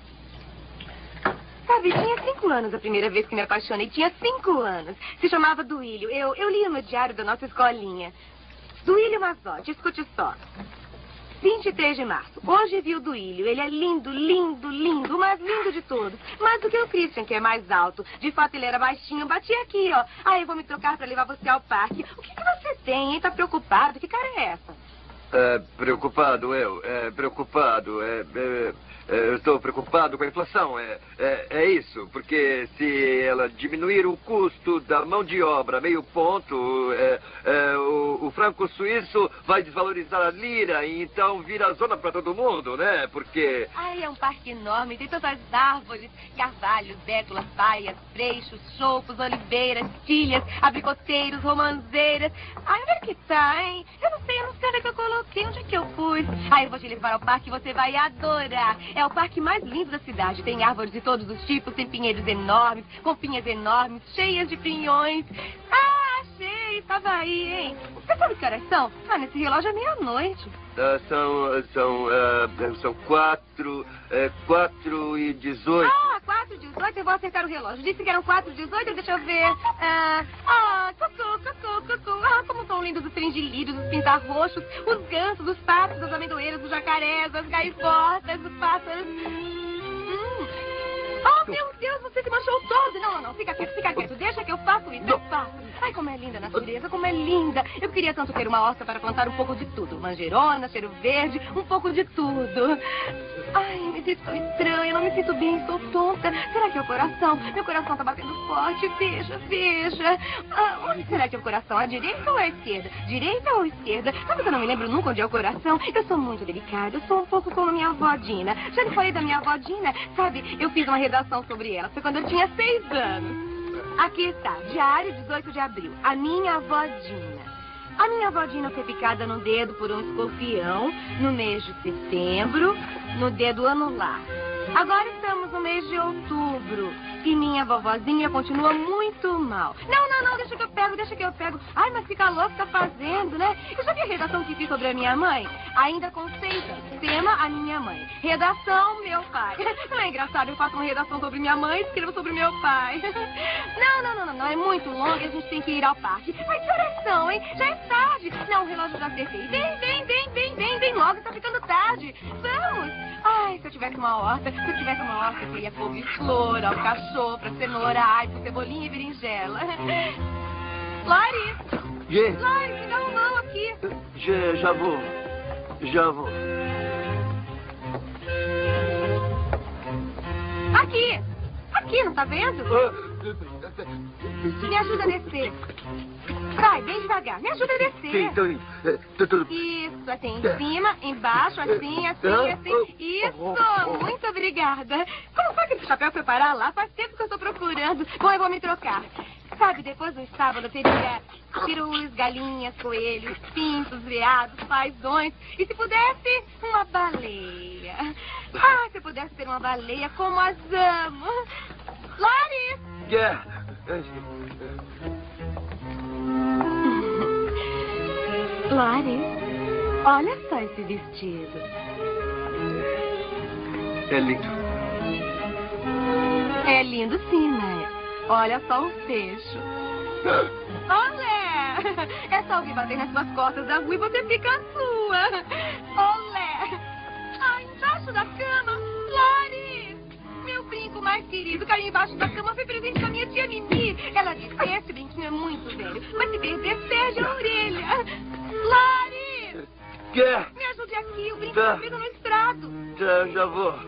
Sabe, tinha 5 anos a primeira vez que me apaixonei. Tinha 5 anos. Se chamava Duílio. Eu lia no diário da nossa escolinha. Duílio Mazotti, escute só. 23 de março. Hoje vi o Duílio. Ele é lindo, lindo, lindo. O mais lindo de todos. Mais do que o Christian, que é mais alto. De fato, ele era baixinho. Bati aqui, ó. Aí eu vou me trocar pra levar você ao parque. O que você tem, hein? Tá preocupado? Que cara é essa? Preocupado, preocupado. Eu estou preocupado com a inflação. É isso, porque se ela diminuir o custo da mão de obra meio ponto, o franco suíço vai desvalorizar a lira e então vira zona para todo mundo, né? Porque... Ai, é um parque enorme, tem tantas árvores, carvalhos, bétulas, baias, freixos, choupos, oliveiras, tilhas, abricoteiros, romanzeiras. Ai, onde é que tá, hein? Eu não sei onde é que eu coloquei, onde é que eu pus. Ai, eu vou te levar ao parque e você vai adorar. É o parque mais lindo da cidade. Tem árvores de todos os tipos, tem pinheiros enormes, com pinhas enormes, cheias de pinhões. Ah, achei, tava aí, hein? Você sabe que horas são? Ah, nesse relógio é meia-noite. São 4h18. Ah, 4h18, eu vou acertar o relógio. Disse que eram 4h18, deixa eu ver. Cocô. Ah, como são lindos os fringilídeos, os pintarroxos, os gansos, os patos, as amendoeiras, os jacarés, as gaivotas, os pássaros. Oh, meu Deus, você se manchou todo. Não, fica quieto. Deixa que eu faço isso, eu faço. Ai, como é linda a natureza, como é linda. Eu queria tanto ter uma horta para plantar um pouco de tudo. Manjerona, cheiro verde, um pouco de tudo. Ai, me sinto tão estranha, não me sinto bem, estou tonta. Será que é o coração? Meu coração está batendo forte, veja. Onde será que é o coração? À direita ou à esquerda? Direita ou esquerda? Sabe que eu não me lembro nunca onde é o coração? Eu sou muito delicada, eu sou um pouco como minha avó Dina. Já lhe falei da minha avó Dina? Sabe, eu fiz uma redação sobre ela, foi quando eu tinha 6 anos. Aqui está, diário 18 de abril, a minha avó Dina. A minha avó Dina foi picada no dedo por um escorpião no mês de setembro, no dedo anular. Agora estamos no mês de outubro e minha vovozinha continua muito mal. Não, deixa que eu pego. Ai, mas fica louco, tá fazendo, né? Eu já vi a redação que fiz sobre a minha mãe, ainda com 6 anos. Tema, a minha mãe. Redação, meu pai. Não é engraçado, eu faço uma redação sobre minha mãe e escrevo sobre meu pai. Não, é muito longo e a gente tem que ir ao parque. Mas que horas são, hein? Já é tarde. Não, o relógio já acertei. Vem logo, tá ficando tarde. Vamos. Ai, se eu tivesse uma horta, eu queria couve-flor, alcachofra, cenoura, aipo, cebolinha e berinjela. Lari, me dá um mão aqui. Já vou. Aqui, não tá vendo? Me ajuda a descer. Vai, bem devagar. Me ajuda a descer. Sim, tô indo. Isso, assim, em cima, embaixo, assim. Isso, muito obrigada. Como foi que esse chapéu foi parar lá? Faz tempo que eu estou procurando. Bom, eu vou me trocar. Sabe, depois do sábado eu teria perus, galinhas, coelhos, pintos, veados, paisões. E se pudesse, uma baleia. Ah, se eu pudesse ter uma baleia como as amo. Lari! Lari, olha só esse vestido. É lindo. É lindo sim, né? Olha só o fecho. Olé! É só alguém bater nas suas costas da rua e você fica a sua. Olé! Ai, embaixo da cama. Lari! Meu brinco mais querido caiu embaixo da cama. Foi presente da minha tia Mimi. Ela disse que esse brinquinho é muito velho. Mas se perder, perde a orelha. Lari! Me ajude aqui. O brinco tá preso no estrado. Já vou.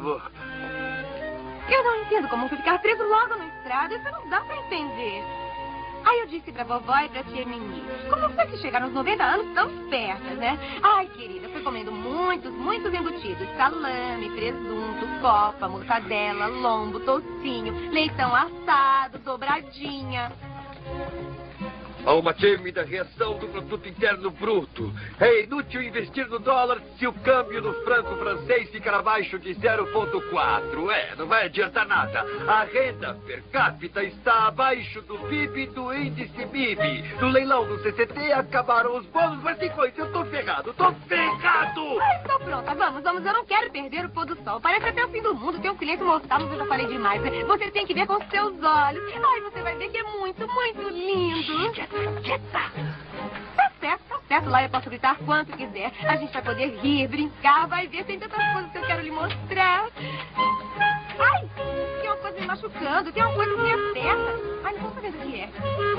Eu não entendo como ficar preso logo no estrado. Isso não dá pra entender. Aí eu disse pra vovó e pra tia Mimi. Como foi que chegaram aos 90 anos tão espertas, né? Ai, querida, fui comendo muitos embutidos. Salame, presunto, copa, mortadela, lombo, toucinho, leitão assado, dobradinha. Há uma tímida reação do produto interno bruto. É inútil investir no dólar se o câmbio do franco francês ficar abaixo de 0,4. Não vai adiantar nada. A renda per capita está abaixo do PIB e do índice MIB. No leilão do CCT acabaram os bônus, mas tem coisa, eu tô ferrado. Ai, estou pronta, vamos, eu não quero perder o pôr do sol. Parece até o fim do mundo, tem um cliente mortal, mas eu já falei demais. Você tem que ver com os seus olhos. Ai, você vai ver que é muito, muito lindo. Tá certo. certo? Lá eu posso gritar quanto quiser. A gente vai poder rir, brincar, vai ver. Tem tantas coisas que eu quero lhe mostrar. Ai, tem uma coisa me machucando. Tem uma coisa que me aperta. Ai, não estou sabendo o que é.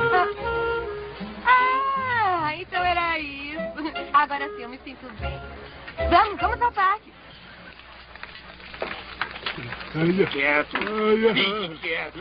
Ah, então era isso. Agora sim, eu me sinto bem. Vamos ao parque. Quieto. Fique quieto.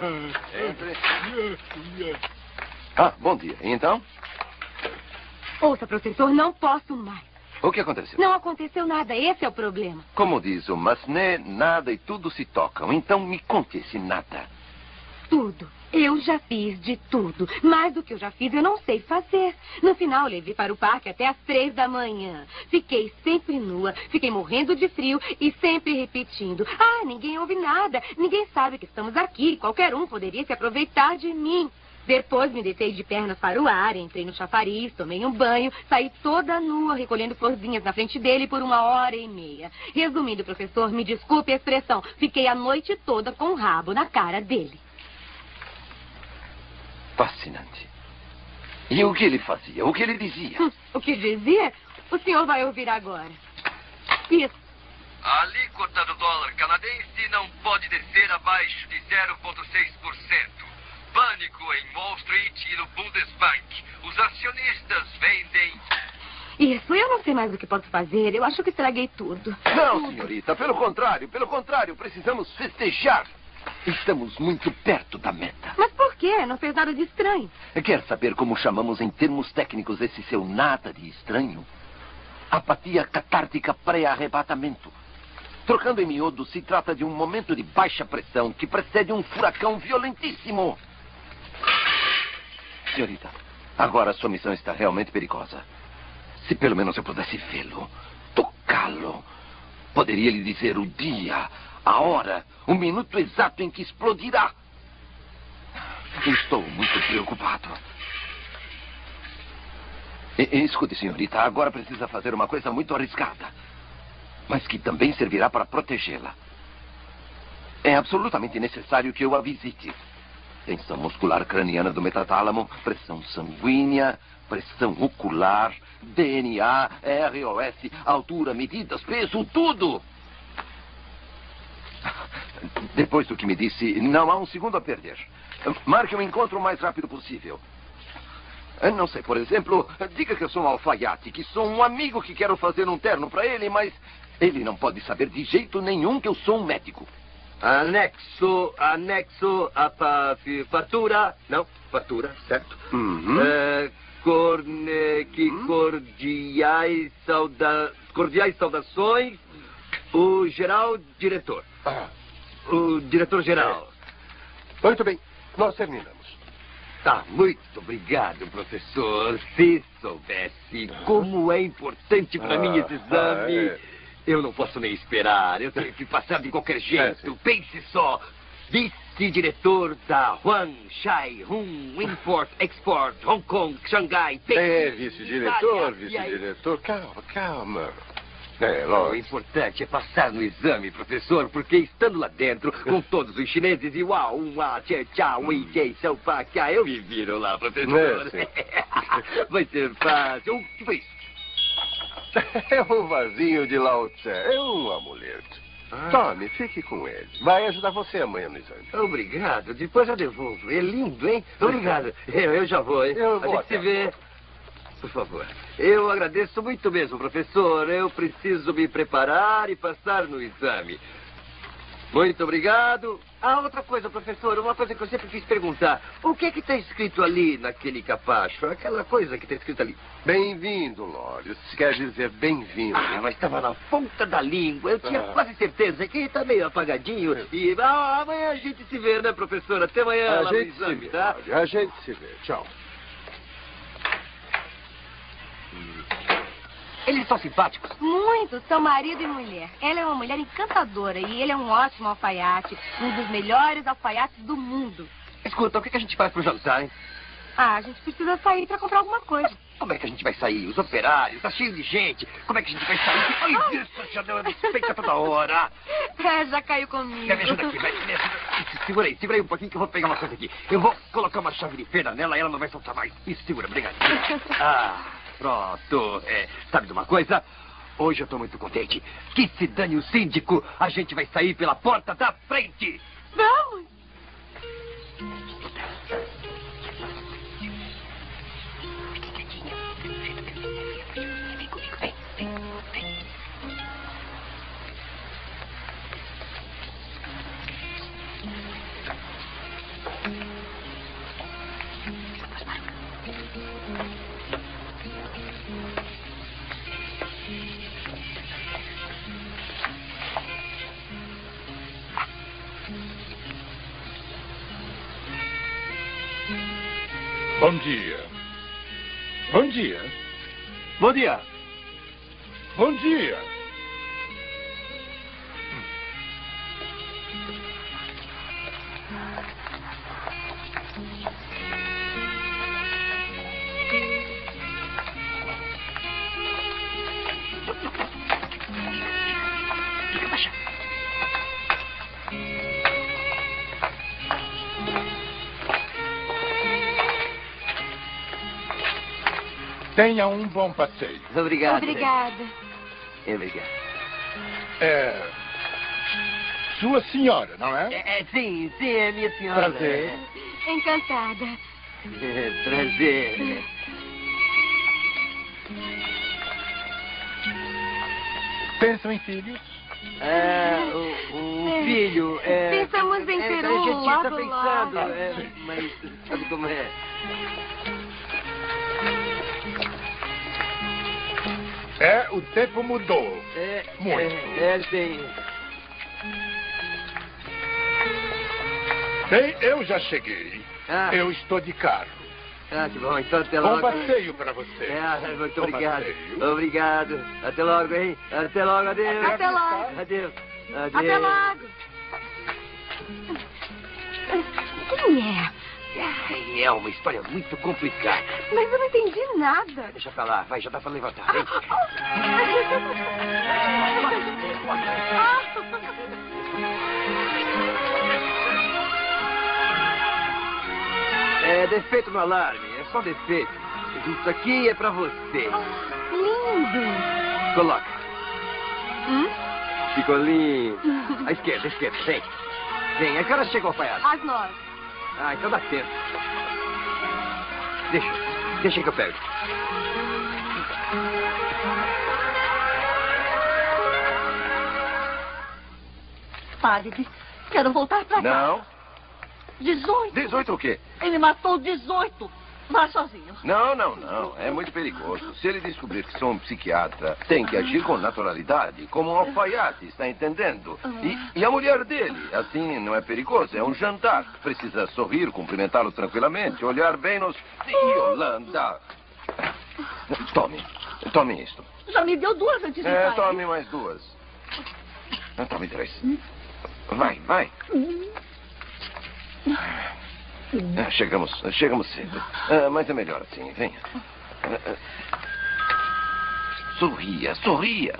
Ah, bom dia. E então? Ouça, professor, não posso mais. O que aconteceu? Não aconteceu nada, esse é o problema. Como diz o Massenet, nada e tudo se tocam. Então me conte esse nada. Tudo. Eu já fiz de tudo. Mais do que eu já fiz, eu não sei fazer. No final, levei para o parque até às 3 da manhã. Fiquei sempre nua, fiquei morrendo de frio e sempre repetindo. Ah, ninguém ouve nada. Ninguém sabe que estamos aqui. Qualquer um poderia se aproveitar de mim. Depois me deitei de pernas para o ar, entrei no chafariz, tomei um banho, saí toda nua, recolhendo florzinhas na frente dele por 1h30. Resumindo, professor, me desculpe a expressão, fiquei a noite toda com o rabo na cara dele. Fascinante. E o que ele fazia? O que ele dizia? O que dizia? O senhor vai ouvir agora. Isso. A alíquota do dólar canadense não pode descer abaixo de 0,6%. Pânico em Wall Street e no Bundesbank. Os acionistas vendem... Isso, eu não sei mais o que posso fazer. Eu acho que estraguei tudo. Não, senhorita, pelo contrário, precisamos festejar. Estamos muito perto da meta. Mas por quê? Não fez nada de estranho. Quer saber como chamamos em termos técnicos esse seu nada de estranho? Apatia catártica pré-arrebatamento. Trocando em miúdo, se trata de um momento de baixa pressão que precede um furacão violentíssimo. Senhorita, agora a sua missão está realmente perigosa. Se pelo menos eu pudesse vê-lo, tocá-lo, poderia lhe dizer o dia, a hora, o minuto exato em que explodirá. Estou muito preocupado. Escute, senhorita, agora precisa fazer uma coisa muito arriscada, mas que também servirá para protegê-la. É absolutamente necessário que eu a visite. Tensão muscular craniana do metatálamo, pressão sanguínea, pressão ocular, DNA, ROS, altura, medidas, peso, tudo. Depois do que me disse, não há um segundo a perder. Marque o encontro o mais rápido possível. Não sei, por exemplo, diga que eu sou um alfaiate, que sou um amigo que quero fazer um terno para ele, mas ele não pode saber de jeito nenhum que eu sou um médico. Anexo, a fatura. Não, fatura, certo? Cordiais saudações. O geral diretor. O diretor-geral. Muito bem, nós terminamos. Tá, muito obrigado, professor. Se soubesse como é importante para mim esse exame, eu não posso nem esperar. Eu tenho que passar de qualquer jeito. Pense só. Vice-diretor da Huan Shai Hun Import Export Hong Kong, Xangai, Pequim. Vice-diretor. Calma. O importante é passar no exame, professor, porque estando lá dentro, com todos os chineses e uau, tchê, tchau, tchê, seu pá, eu me viro lá, professor. Vai ser fácil. O que foi isso? É um vasinho de Lao Tse, é um amuleto. Tome, fique com ele. Vai ajudar você amanhã no exame. Obrigado, depois eu devolvo. É lindo, hein? Obrigado. Eu já vou, hein? Eu vou. A gente se vê. Por favor. Eu agradeço muito mesmo, professor. Eu preciso me preparar e passar no exame. Muito obrigado. Outra coisa, professor. Uma coisa que eu sempre quis perguntar. O que está escrito ali naquele capacho? Aquela coisa que está escrito ali. Bem-vindo, Lório. Quer dizer bem-vindo. Mas estava na ponta da língua. Eu tinha quase certeza que está meio apagadinho. E amanhã a gente se vê, né, professor? Até amanhã lá no exame, tá? A gente se vê. Tchau. Eles são simpáticos? Muito, são marido e mulher. Ela é uma mulher encantadora e ele é um ótimo alfaiate. Um dos melhores alfaiates do mundo. Escuta, o que a gente faz pro jantar, hein? A gente precisa sair pra comprar alguma coisa. Como é que a gente vai sair? Os operários, tá cheio de gente. Como é que a gente vai sair? Ai, isso, Chanel, despeita toda hora. Já caiu comigo. Me ajuda aqui, vai. Segura aí um pouquinho que eu vou pegar uma coisa aqui. Eu vou colocar uma chave de fenda nela e ela não vai soltar mais. Isso, segura, obrigado. Pronto. Sabe de uma coisa? Hoje eu tô muito contente. Que se dane o síndico, a gente vai sair pela porta da frente. Vamos. Bom dia. Bom dia. Bom dia. Bom dia. Tenha um bom passeio. Obrigado. Obrigada. Obrigado. Sua senhora, não é? Sim, é minha senhora. Prazer. Encantada. Prazer. Pensam em filhos? O filho. Pensamos em ter um A gente logo, está pensando. logo. Mas sabe como é? O tempo mudou. Muito. Sim. Bem, eu já cheguei. Eu estou de carro. Que bom. Então até logo. Bom passeio para você. Muito Bom obrigado. passeio. Obrigado. Até logo, hein? Até logo, adeus. Até logo. Adeus. Até logo. Quem é? É uma história muito complicada. Mas eu não entendi nada. Deixa pra lá, vai, já dá pra levantar. Vem. É defeito no alarme, é só defeito. Isso aqui é pra você. Lindo. Coloca. Ficou lindo. À esquerda, vem. Vem, a cara chegou, palhaço. Às 9. Então dá tempo. Deixa que eu pego. Padre, quero voltar pra cá. Não. 18. 18 o quê? Ele matou 18. Vá sozinho. Não. É muito perigoso. Se ele descobrir que sou um psiquiatra, tem que agir com naturalidade, como um alfaiate, está entendendo? E a mulher dele, assim não é perigoso, é um jantar. Precisa sorrir, cumprimentá-lo tranquilamente, olhar bem nos... Yolanda! Tome isto. Já me deu 2 antes de sair. Tome mais 2. Tome 3. Vai. Chegamos cedo. Mas é melhor assim, venha. Sorria. Sim.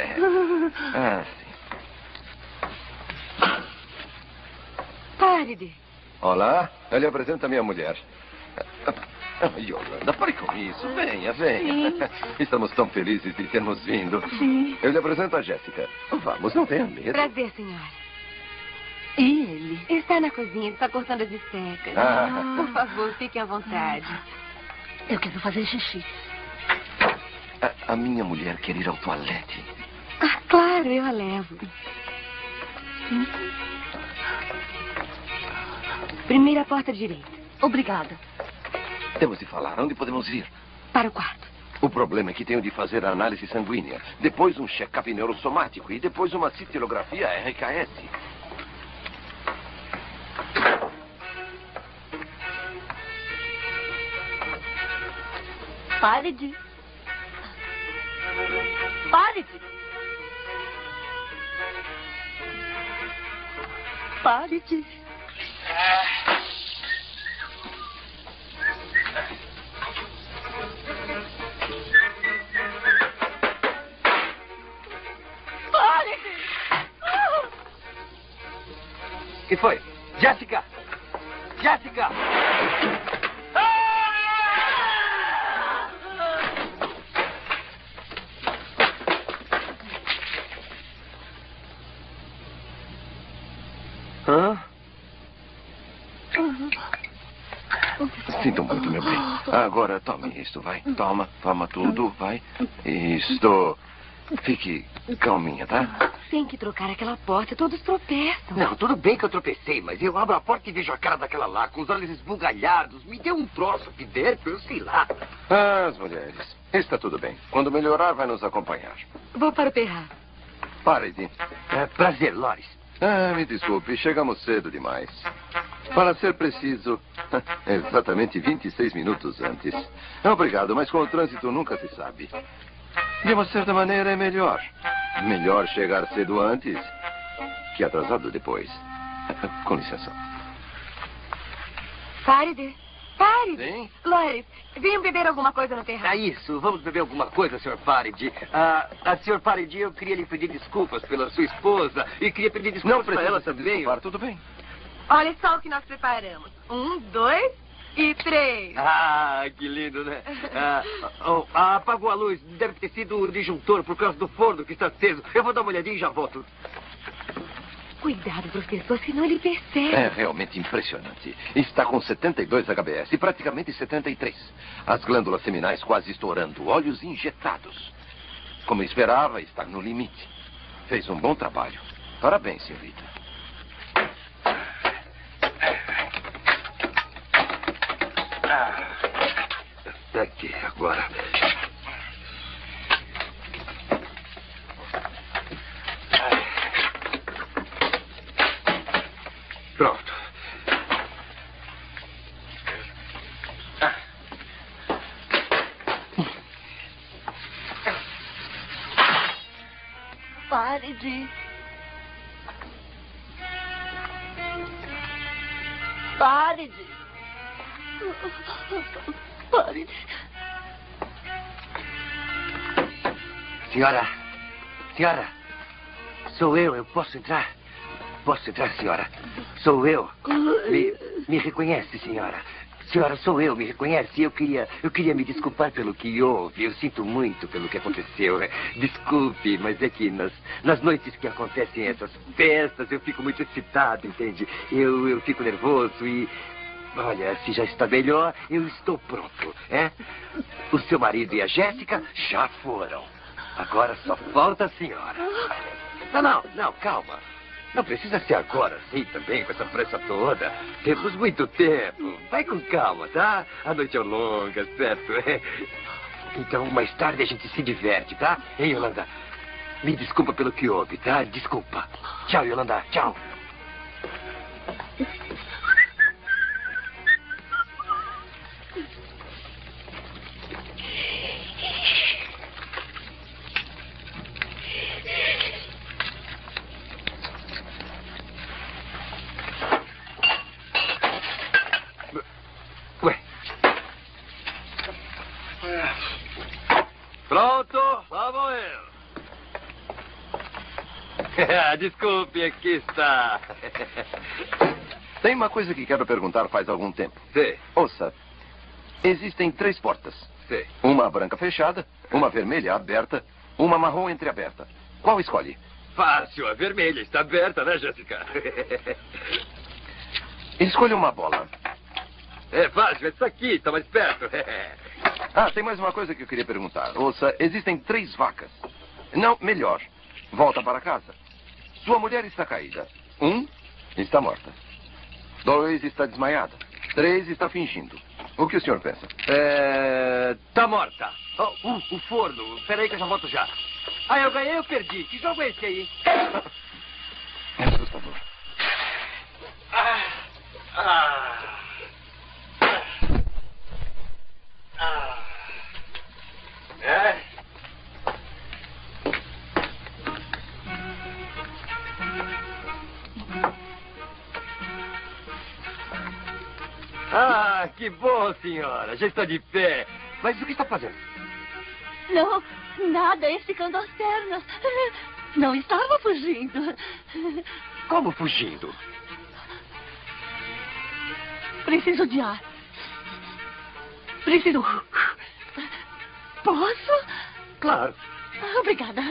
Pare. Olá, ele apresenta a minha mulher. Yolanda, pare com isso. Venha. Estamos tão felizes de termos vindo. Sim. Eu lhe apresento a Jéssica. Vamos, não tenha medo. Prazer, senhora. E ele? Está na cozinha, ele está cortando as bistecas. Por favor, fique à vontade. Eu quero fazer xixi. A minha mulher quer ir ao toalete. Claro, eu a levo. Primeira porta direita. Obrigada. Temos de falar. Onde podemos ir? Para o quarto. O problema é que tenho de fazer a análise sanguínea, depois um check-up neurosomático e depois uma cintilografia RKS. Pare de. Que foi? Jéssica! Sinto muito, meu bem. Agora, tome isto, vai. Toma tudo, vai. Isto. Fique calminha, tá? Tem que trocar aquela porta, todos tropeçam. Não, tudo bem que eu tropecei, mas eu abro a porta e vejo a cara daquela lá, com os olhos esbugalhados. Me deu um troço aqui dentro, eu sei lá. As mulheres. Está tudo bem. Quando melhorar, vai nos acompanhar. Vou para o terraço. Pare de... prazer, Loris. Me desculpe, chegamos cedo demais. Para ser preciso, exatamente 26 minutos antes. Obrigado, mas com o trânsito nunca se sabe. De uma certa maneira é melhor. Melhor chegar cedo antes que atrasado depois. Com licença. Faraday. Sim? Loris, venham beber alguma coisa no terraço. Isso. Vamos beber alguma coisa, Sr. Faraday. Sr. Faraday, eu queria lhe pedir desculpas pela sua esposa e queria pedir desculpas para ela também. Tudo bem. Olha só o que nós preparamos. 1, 2 e 3. Que lindo, né? Apagou a luz. Deve ter sido o disjuntor por causa do forno que está aceso. Eu vou dar uma olhadinha e já volto. Cuidado, professor, senão ele percebe. É realmente impressionante. Está com 72 HBS, praticamente 73. As glândulas seminais quase estourando, olhos injetados. Como esperava, está no limite. Fez um bom trabalho. Parabéns, senhorita. Aqui, agora. Pronto. Pare de... Pare de... Pare de... Senhora, sou eu posso entrar? Posso entrar, senhora? Sou eu. Me reconhece, senhora? Senhora, sou eu, me reconhece? Eu queria me desculpar pelo que houve. Eu sinto muito pelo que aconteceu. Desculpe, mas é que nas noites que acontecem essas festas, eu fico muito excitado, entende? Eu fico nervoso e... Olha, se já está melhor, eu estou pronto, é? O seu marido e a Jéssica já foram. Agora só falta a senhora. Não, calma. Não precisa ser agora, assim, também, com essa pressa toda. Temos muito tempo. Vai com calma, tá? A noite é longa, certo? Então, mais tarde a gente se diverte, tá? Hein, Yolanda? Me desculpa pelo que houve, tá? Desculpa. Tchau, Yolanda. Tchau. Pronto? Vamos ver. Desculpe, aqui está. Tem uma coisa que quero perguntar faz algum tempo. Sim. Ouça, existem 3 portas. Sim. Uma branca fechada, uma vermelha aberta, uma marrom entreaberta. Qual escolhe? Fácil, a vermelha está aberta, né, Jéssica? Escolha uma bola. É fácil, essa aqui, está mais perto. Tem mais uma coisa que eu queria perguntar. Ouça, existem 3 vacas. Não, melhor. Volta para casa. Sua mulher está caída. 1, está morta. 2, está desmaiada. 3, está fingindo. O que o senhor pensa? Tá morta. O forno. Espera aí que eu já volto já. Eu ganhei ou perdi? Que jogo é esse aí? É assustador. Que bom, senhora. Já está de pé. Mas o que está fazendo? Não, nada, esticando as pernas. Não estava fugindo. Como fugindo? Preciso de ar. Preciso... Posso? Claro. Obrigada.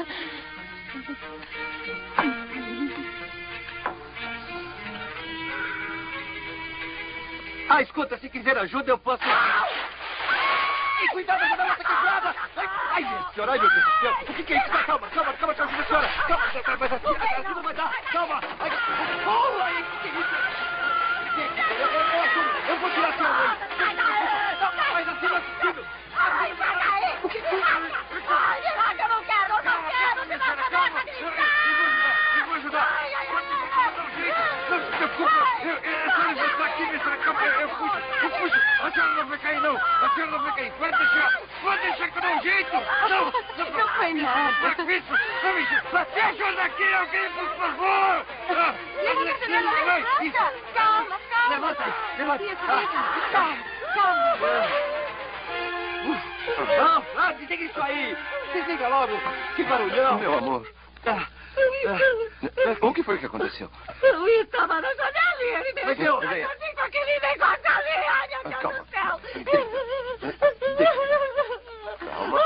Ah, escuta, se quiser ajuda, eu posso... Ai, cuidado, a janela está quebrada! Ai, minha senhora, ai, meu Deus do céu! O que é isso? Calma, te ajuda, senhora! Calma, mas assim não vai dar! Calma! Ai, pula aí, o que é isso? Eu vou tirar a senhora aí! Mas assim não é possível! Ai, vai cair! O que foi? Ai, eu não quero! Você vai fazer essa gritar! Eu vou ajudar! Não se preocupe! A senhora já está aqui, minha senhora! Calma, eu puxo! A senhora não vai cair, não! A senhora não vai cair! Pode deixar que eu dou um jeito! Não foi nada! Isso! Não me ajuda aqui, alguém, por favor! Calma! Levanta! Isso, calma! Não, desliga isso aí! Desliga logo! Que barulhão! Meu amor. O que foi que aconteceu? O Luiz estava na janelinha, ele Mas eu... com aquele negócio ali, ai, meu Deus do céu! Calma.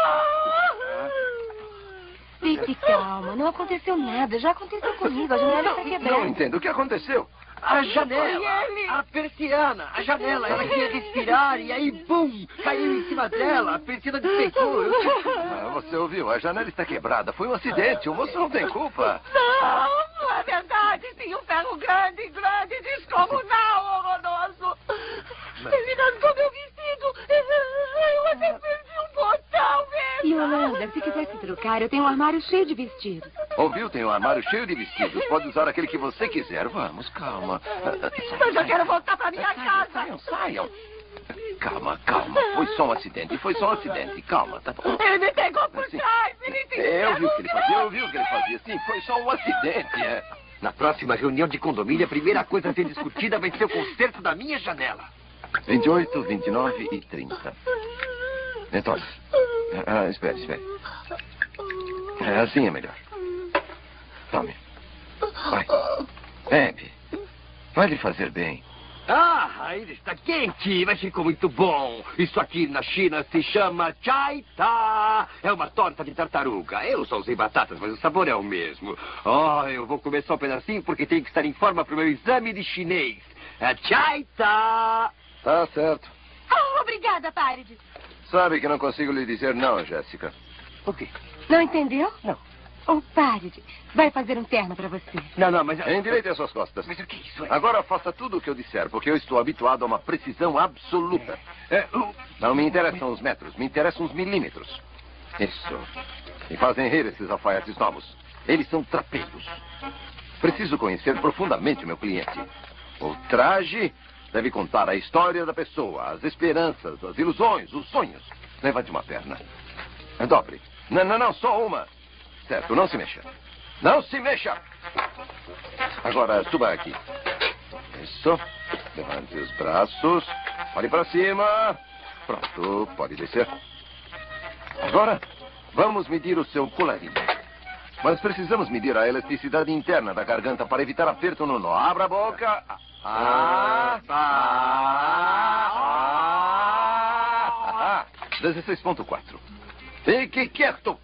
Fique calma, não aconteceu nada. Já aconteceu comigo, a janela está quebrada. Não entendo. O que aconteceu? A janela, a persiana, a janela, ela queria respirar e aí, bum, caiu em cima dela, a persiana despeitou. Você ouviu? A janela está quebrada. Foi um acidente. O moço não tem culpa. Não é verdade. Tinha um ferro grande, descomunal, horroroso. Ele rasgou meu vestido. Eu até perdi um botão mesmo. Yolanda, se quiser se trocar, eu tenho um armário cheio de vestidos. Ouviu? Tem um armário cheio de vestidos. Pode usar aquele que você quiser. Vamos, calma. Mas eu quero voltar para minha casa. Saiam. Calma. Foi só um acidente. Calma, tá bom. Ele me pegou por trás. Eu vi o que ele fazia. Sim, foi só um acidente. Na próxima reunião de condomínio, a primeira coisa a ser discutida vai ser o conserto da minha janela. 28, 29 e 30. Então, espere. Assim é melhor. Tome. Vai. Bebe. Vai lhe fazer bem. Ele está quente, mas ficou muito bom. Isso aqui na China se chama chaita. É uma torta de tartaruga. Eu só usei batatas, mas o sabor é o mesmo. Eu vou comer só um pedacinho porque tenho que estar em forma para o meu exame de chinês. É chaita. Tá certo. Obrigada, Paredes. Sabe que não consigo lhe dizer não, Jéssica. O quê? Não entendeu? Não. Paredes, vai fazer um terno para você. Não, mas... Endireite as suas costas. Mas o que é isso? Agora faça tudo o que eu disser, porque eu estou habituado a uma precisão absoluta. Não me interessam os metros, me interessam os milímetros. Isso. Me fazem rir esses alfaiates novos. Eles são trapeiros. Preciso conhecer profundamente o meu cliente. O traje deve contar a história da pessoa, as esperanças, as ilusões, os sonhos. Levante uma perna. Dobre. Não, só uma. Certo, não se mexa. Não se mexa! Agora, suba aqui. Isso. Levante os braços. Olhe para cima. Pronto, pode descer. Agora, vamos medir o seu colarinho. Mas precisamos medir a elasticidade interna da garganta para evitar aperto no nó. Abra a boca. 16,4. Fique quieto.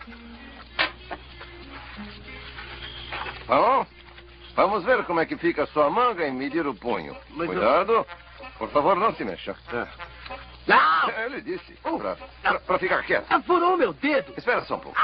Bom, vamos ver como é que fica a sua manga e medir o punho. Cuidado. Por favor, não se mexa. Não! Ele disse. Para ficar quieto. Furou meu dedo. Espera só um pouco.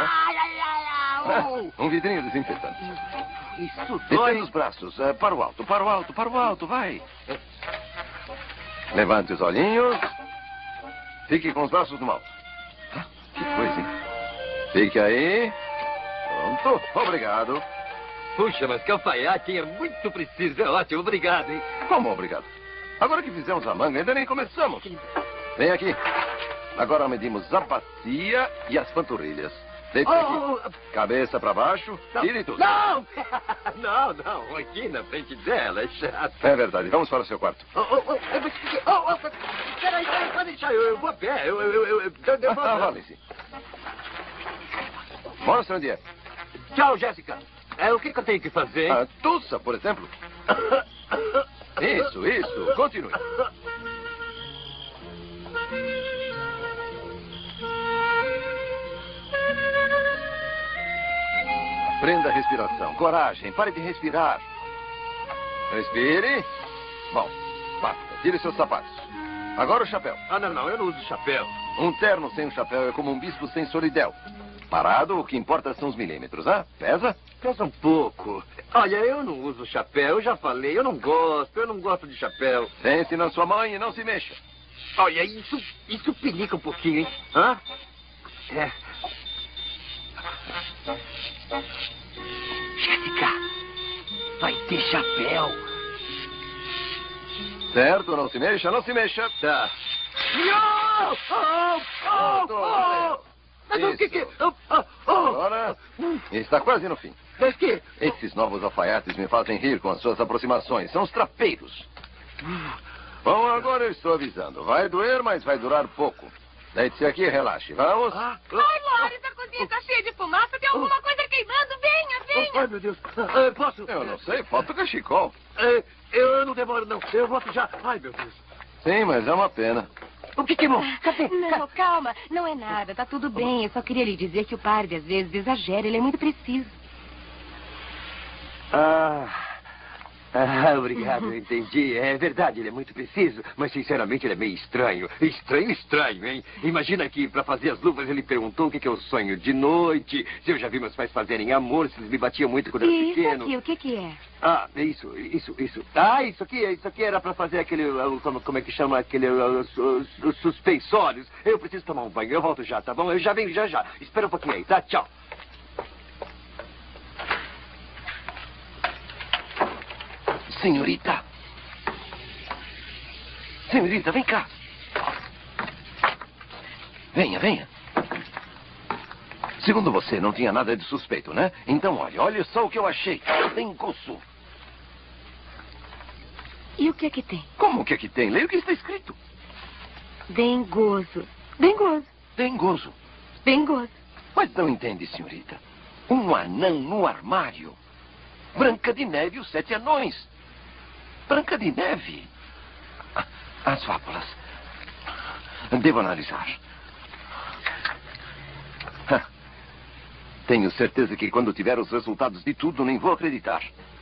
Um vidrinho desinfetante. Isso dói. Estenda os braços. Para o alto, vai. Levante os olhinhos. Fique com os braços no alto. Que coisa, hein? Fique aí. Pronto. Obrigado. Puxa, mas que alfaiate é muito preciso. É ótimo, obrigado, hein? Como obrigado? Agora que fizemos a manga, ainda nem começamos. Vem aqui. Agora medimos a bacia e as panturrilhas. Deite aqui. Cabeça para baixo. Tire tudo. Não! Não. Aqui na frente dela. É chato. É verdade. Vamos para o seu quarto. Peraí, pode deixar. Eu vou a pé. Vale-se. Mostra onde é. Tchau, Jéssica. O que eu tenho que fazer? A tussa, por exemplo. Isso. Continue. Prenda a respiração. Coragem. Pare de respirar. Respire. Bom, basta. tire seus sapatos. Agora o chapéu. Ah, não, eu não uso chapéu. Um terno sem um chapéu é como um bispo sem solidéu. Parado, o que importa são os milímetros, ah? Pesa? Pesa um pouco. Olha, eu não uso chapéu, eu já falei, eu não gosto de chapéu. Pense na sua mãe e não se mexa. Olha, isso pelica um pouquinho, hein? Hã? É. Jéssica, vai ter chapéu. Certo, não se mexa, não se mexa. Tá. Mas o que... Agora, está quase no fim. Mas que? Esses novos alfaiates me fazem rir com as suas aproximações. São os trapeiros. Bom, agora eu estou avisando. Vai doer, mas vai durar pouco. Deite-se aqui e relaxe. Vamos? Ai, Loris, a cozinha está cheia de fumaça. Tem alguma coisa queimando. Venha. Ai, meu Deus. Posso? Eu não sei, falta o cachecol. Eu não demoro, não. Eu volto já. Ai, meu Deus. Sim, mas é uma pena. O que queimou? Cadê? Não, calma. Não é nada. Tá tudo bem. Eu só queria lhe dizer que o padre às vezes exagera. Ele é muito preciso. Obrigado, eu entendi. É verdade, ele é muito preciso, mas sinceramente ele é meio estranho. Estranho, hein? Imagina que para fazer as luvas ele perguntou o que eu sonho de noite, se eu já vi meus pais fazerem amor, se eles me batiam muito quando eu era pequeno. Isso aqui, o que é? Isso. Isso aqui era para fazer aquele, como é que chama, aquele, os suspensórios. Eu preciso tomar um banho, eu volto já, tá bom? Eu já venho, já. Espera um pouquinho aí, tá? Tchau. Senhorita! Senhorita, vem cá. Venha. Segundo você, não tinha nada de suspeito, né? Então, olha só o que eu achei. Tem gozo. E o que é que tem? Como o que é que tem? Leia o que está escrito. Dengoso. Mas não entende, senhorita. Um anão no armário. Branca de Neve e os 7 anões. Branca de Neve. As fábulas. Devo analisar. Tenho certeza que quando tiver os resultados de tudo, nem vou acreditar.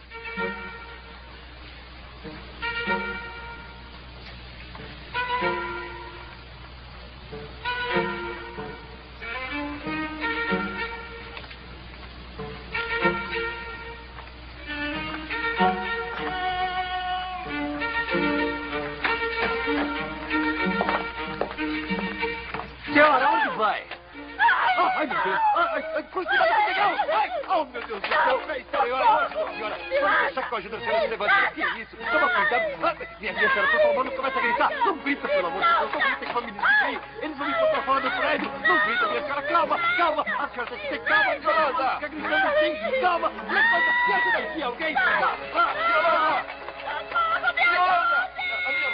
Senhora, onde vai? Ai, meu Deus. Cuidado, ai, oh, meu Deus do céu. Senhora, pode deixar que eu ajude a senhora a se levantar. Que é isso? Toma cuidado. Minha senhora, por favor, não começa a gritar. Não grita, pelo amor de Deus. Não grita com a menina aí. Eles vão me encontrar fora do prédio. Não grita, minha senhora. Calma. A senhora tem que ter calma, Yolanda. Fica gritando assim. Calma. Levanta. Me ajuda aqui, alguém. Yolanda. A minha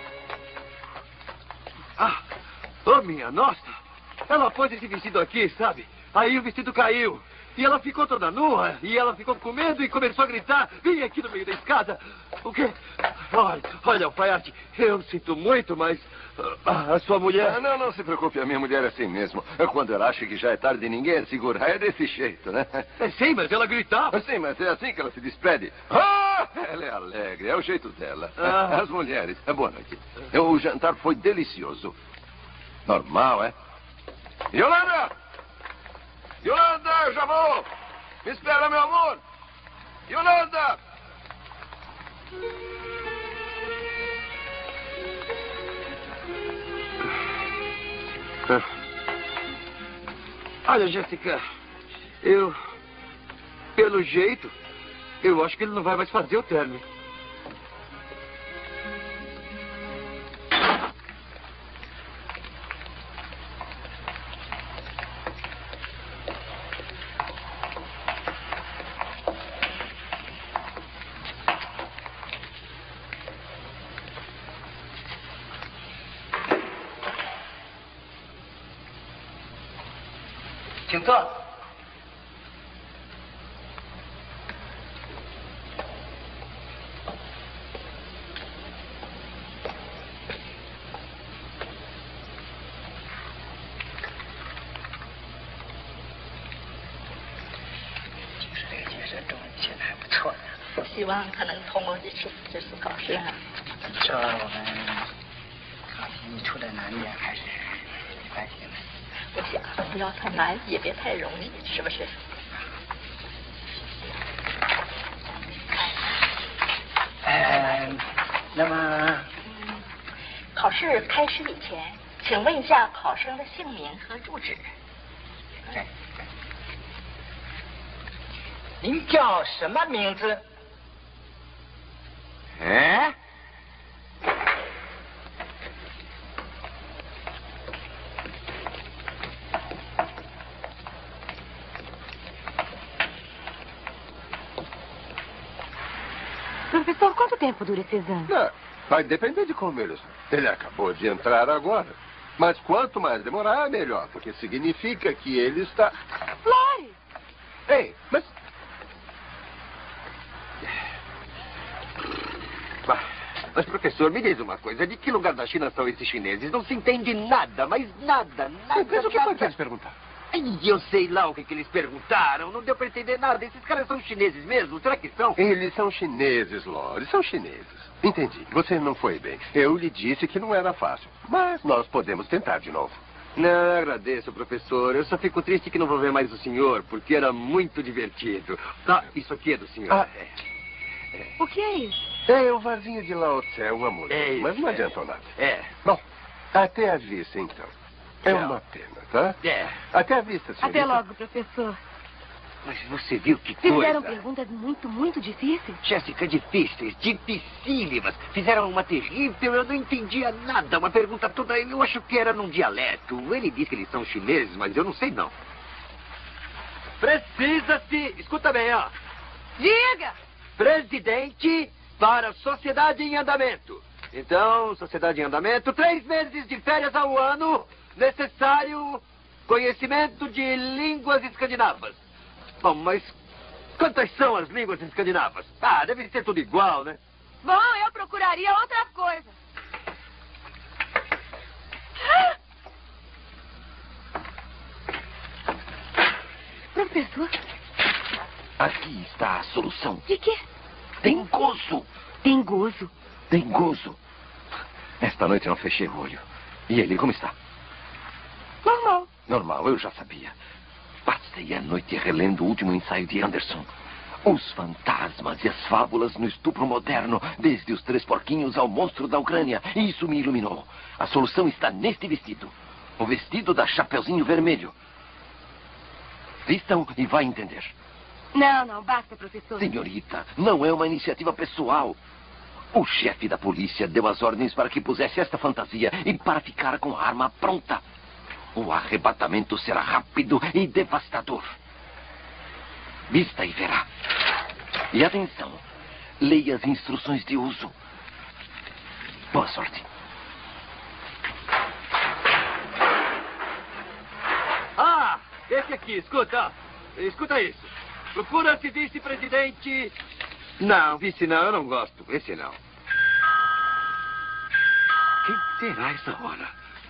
Valência. Oh, minha nossa. Ela pôs esse vestido aqui, sabe? Aí o vestido caiu. E ela ficou toda nua. E ela ficou com medo e começou a gritar. Vem aqui no meio da escada. O quê? Olha, alfaiate, eu sinto muito, mas a sua mulher... Não se preocupe. A minha mulher é assim mesmo. Quando ela acha que já é tarde e ninguém a segura, é desse jeito, né? Sim, mas ela gritava. Sim, mas é assim que ela se despede. Ela é alegre. É o jeito dela. As mulheres. Boa noite. O jantar foi delicioso. Normal, é? Yolanda! Eu já vou! Me espera, meu amor! Yolanda! Olha, Jéssica, pelo jeito, eu acho que ele não vai mais fazer o término. Tintor? 就是这个角色中现在还不错呢，我希望他能通过这次考试啊， 这我们看你出的难点还是没关系的。 我想不要太难，也别太容易，是不是？ 那么考试开始以前，请问一下考生的姓名和住址。 您叫什么名字？ 哎， Professor, quanto tempo dura esse exame? Vai depender de como eles... Ele acabou de entrar agora. Mas quanto mais demorar, melhor. Porque significa que ele está... Flores! Ei, mas... Mas, professor, me diz uma coisa. De que lugar da China são esses chineses? Não se entende nada, mas nada. Mas o que foi que eles perguntaram? Eu sei lá o que eles perguntaram. Não deu para entender nada. Esses caras são chineses mesmo? Será que são? Eles são chineses, Lore. São chineses. Entendi. Você não foi bem. Eu lhe disse que não era fácil. Mas nós podemos tentar de novo. Não, agradeço, professor. Eu só fico triste que não vou ver mais o senhor, porque era muito divertido. Ah, isso aqui é do senhor. O que é isso? É o vasinho de Lao Tse, um amuleto. Mas não adiantou nada. Bom, até a vista, então. É uma pena, tá? Até a vista, senhorita. Até logo, professor. Mas você viu que coisa? Fizeram perguntas muito difíceis. Jéssica, difíceis, dificílimas. Fizeram uma terrível, eu não entendia nada. Uma pergunta toda, eu acho que era num dialeto. Ele diz que eles são chineses, mas eu não sei não. Precisa-se, escuta bem, ó. Diga! Presidente para Sociedade em Andamento. Então, Sociedade em Andamento, 3 meses de férias ao ano, necessário conhecimento de línguas escandinavas. Bom, mas quantas são as línguas escandinavas? Ah, deve ser tudo igual, né? Bom, eu procuraria outra coisa. Professor? Aqui está a solução. De quê? Tem gozo. Tem gozo. Tem gozo. Esta noite eu não fechei o olho. E ele, como está? Normal. Normal, eu já sabia. Passei a noite relendo o último ensaio de Anderson. Os fantasmas e as fábulas no estupro moderno, desde os 3 porquinhos ao monstro da Ucrânia. Isso me iluminou. A solução está neste vestido. O vestido da Chapeuzinho Vermelho. Vistam e vai entender. Não, basta, professor. Senhorita, não é uma iniciativa pessoal. O chefe da polícia deu as ordens para que pusesse esta fantasia e para ficar com a arma pronta. O arrebatamento será rápido e devastador. Vista e verá. E atenção, leia as instruções de uso. Boa sorte. Ah, esse aqui, escuta. Escuta isso. Procura-se vice-presidente... Não, vice não, eu não gosto. Esse não. Quem será essa hora?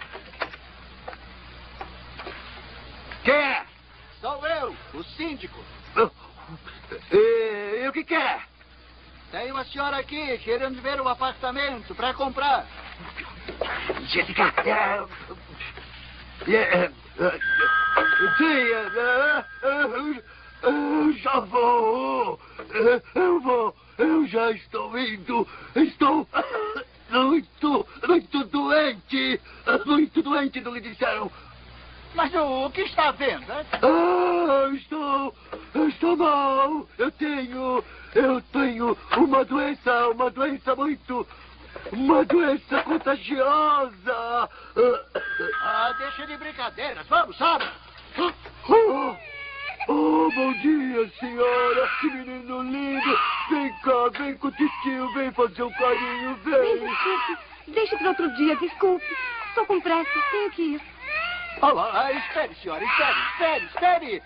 Quem é? Sou eu, o síndico. E o que quer? Tem uma senhora aqui querendo ver um apartamento para comprar. Jéssica, eu já vou. Eu já estou indo. Estou muito doente. Muito doente, não lhe disseram. Mas o que está vendo? Estou mal. Eu tenho uma doença muito... Uma doença contagiosa. Deixa de brincadeiras. Vamos, sabe? Bom dia, senhora. Que menino lindo. Vem cá, vem com o tio. Vem fazer um carinho, vem. Desculpe. Deixe para outro dia, desculpe. Estou com pressa, tenho que ir. Espere, senhora, espere.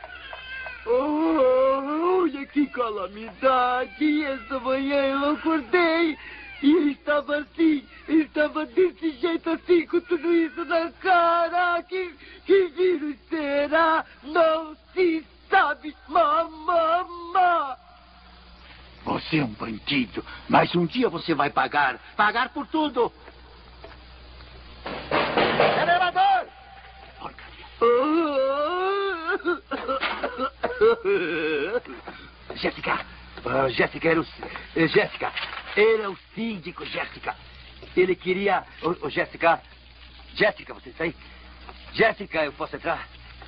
Olha que calamidade. Essa manhã eu acordei e estava desse jeito assim, com tudo isso na cara. Que vírus será? Não se sabe, mamãe. Você é um bandido, mas um dia você vai pagar. Pagar por tudo. Elevador! Jéssica! Jéssica, Jéssica, ele é o síndico, Jéssica. Ele queria... Jéssica, Jéssica, você está aí? Jéssica, eu posso entrar?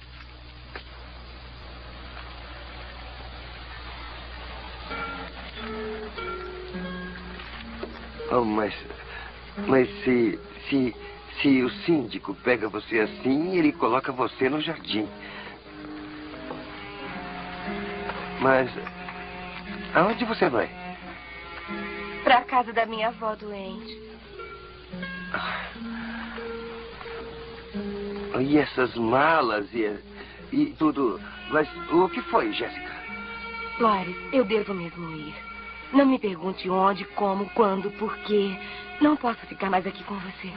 Oh, mas se o síndico pega você assim, ele coloca você no jardim. Mas aonde você vai? Pra casa da minha avó doente. E essas malas e tudo. Mas o que foi, Jéssica? Lores, eu devo mesmo ir. Não me pergunte onde, como, quando, por quê. Não posso ficar mais aqui com você.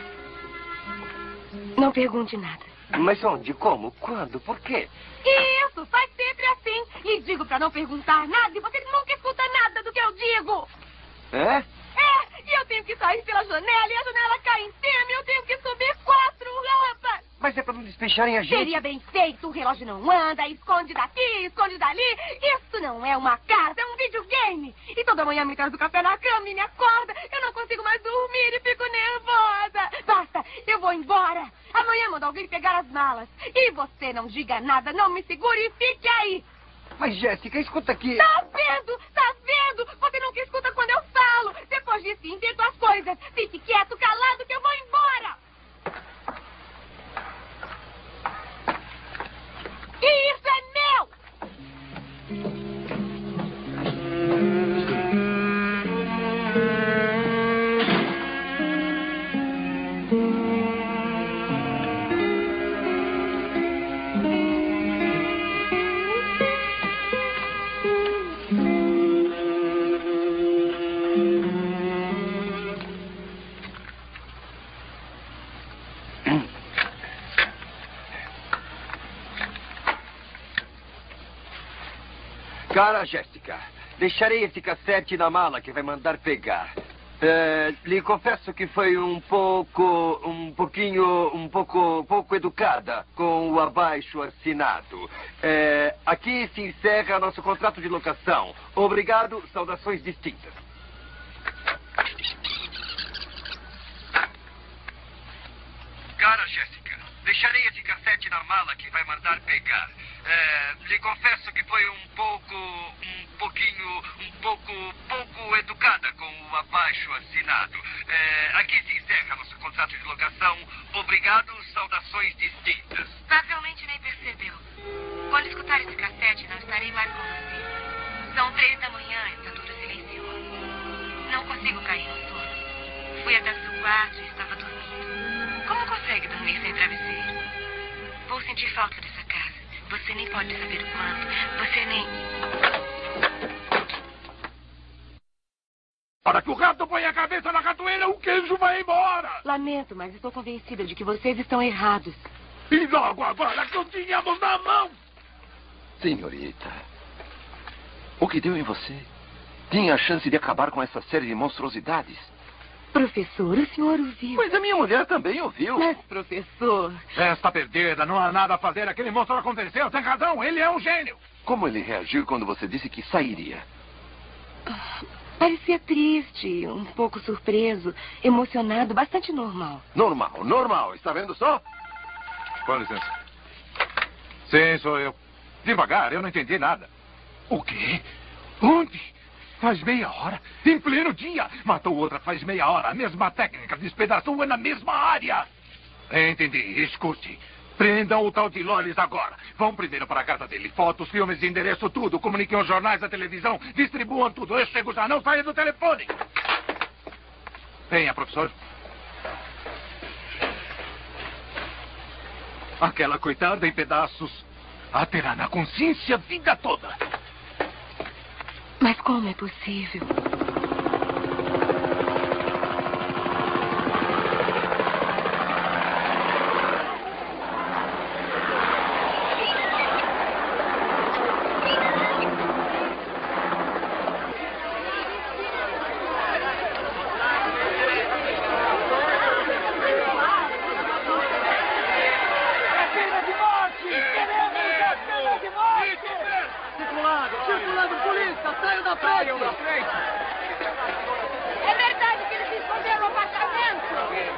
Não pergunte nada. Mas onde, como, quando, por quê? Isso, faz sempre assim. Lhe digo pra não perguntar nada e você nunca escuta nada do que eu digo. É? E eu tenho que sair pela janela e a janela cai em cima e eu tenho que subir 4 rampas. Mas é pra não despecharem a gente. Seria bem feito, o relógio não anda, esconde daqui, esconde dali. Isso não é uma casa, é um videogame. E toda manhã me traz o café na cama e me acorda. Eu não consigo mais dormir e fico nervosa. Basta, eu vou embora. Amanhã manda alguém pegar as malas. E você não diga nada, não me segure e fique aí. Mas, Jéssica, escuta aqui. Tá vendo? Tá vendo? Você nunca escuta quando eu falo. Depois disso, invento as coisas. Fique quieto, calado, que eu vou embora. E isso é meu! Cara, Jéssica, deixarei esse cassete na mala que vai mandar pegar. Lhe confesso que foi um pouco educada com o abaixo assinado. Aqui se encerra nosso contrato de locação. Obrigado, saudações distintas. Cara, Jéssica, deixarei esse cassete na mala que vai mandar pegar. Lhe confesso que foi um pouco educada com o abaixo assinado. Aqui se encerra nosso contrato de locação. Obrigado, saudações distintas. Provavelmente nem percebeu. Quando escutar esse cassete, não estarei mais com você. São 3 da manhã, está tudo silencioso. Não consigo cair no sono. Fui até o seu quarto e estava dormindo. Como consegue dormir sem travesseiro? Vou sentir falta dessa casa. Você nem pode saber o quanto. Você nem... Para que o rato ponha a cabeça na ratoeira, o queijo vai embora! Lamento, mas estou convencida de que vocês estão errados. E logo agora que o tínhamos na mão! Senhorita, o que deu em você? Tinha a chance de acabar com essa série de monstruosidades. Professor, o senhor ouviu. Mas a minha mulher também ouviu. Mas, professor... Esta perdida, não há nada a fazer. Aquele monstro aconteceu, tem razão, ele é um gênio. Como ele reagiu quando você disse que sairia? Parecia triste, um pouco surpreso, emocionado, bastante normal. Normal. Está vendo só? Com licença. Sim, sou eu. Devagar, eu não entendi nada. O quê? Onde? Faz meia hora. Em pleno dia. Matou outra faz meia hora. A mesma técnica. Despedaçou na mesma área. Entendi. Escute. Prendam o tal de Lores agora. Vão primeiro para a casa dele. Fotos, filmes, endereço, tudo. Comuniquem os jornais, a televisão. Distribuam tudo. Eu chego já. Não saia do telefone. Venha, professor. Aquela coitada em pedaços a terá na consciência a vida toda. Mas como é possível? Saiam da frente! É verdade que eles se esconderam no apartamento?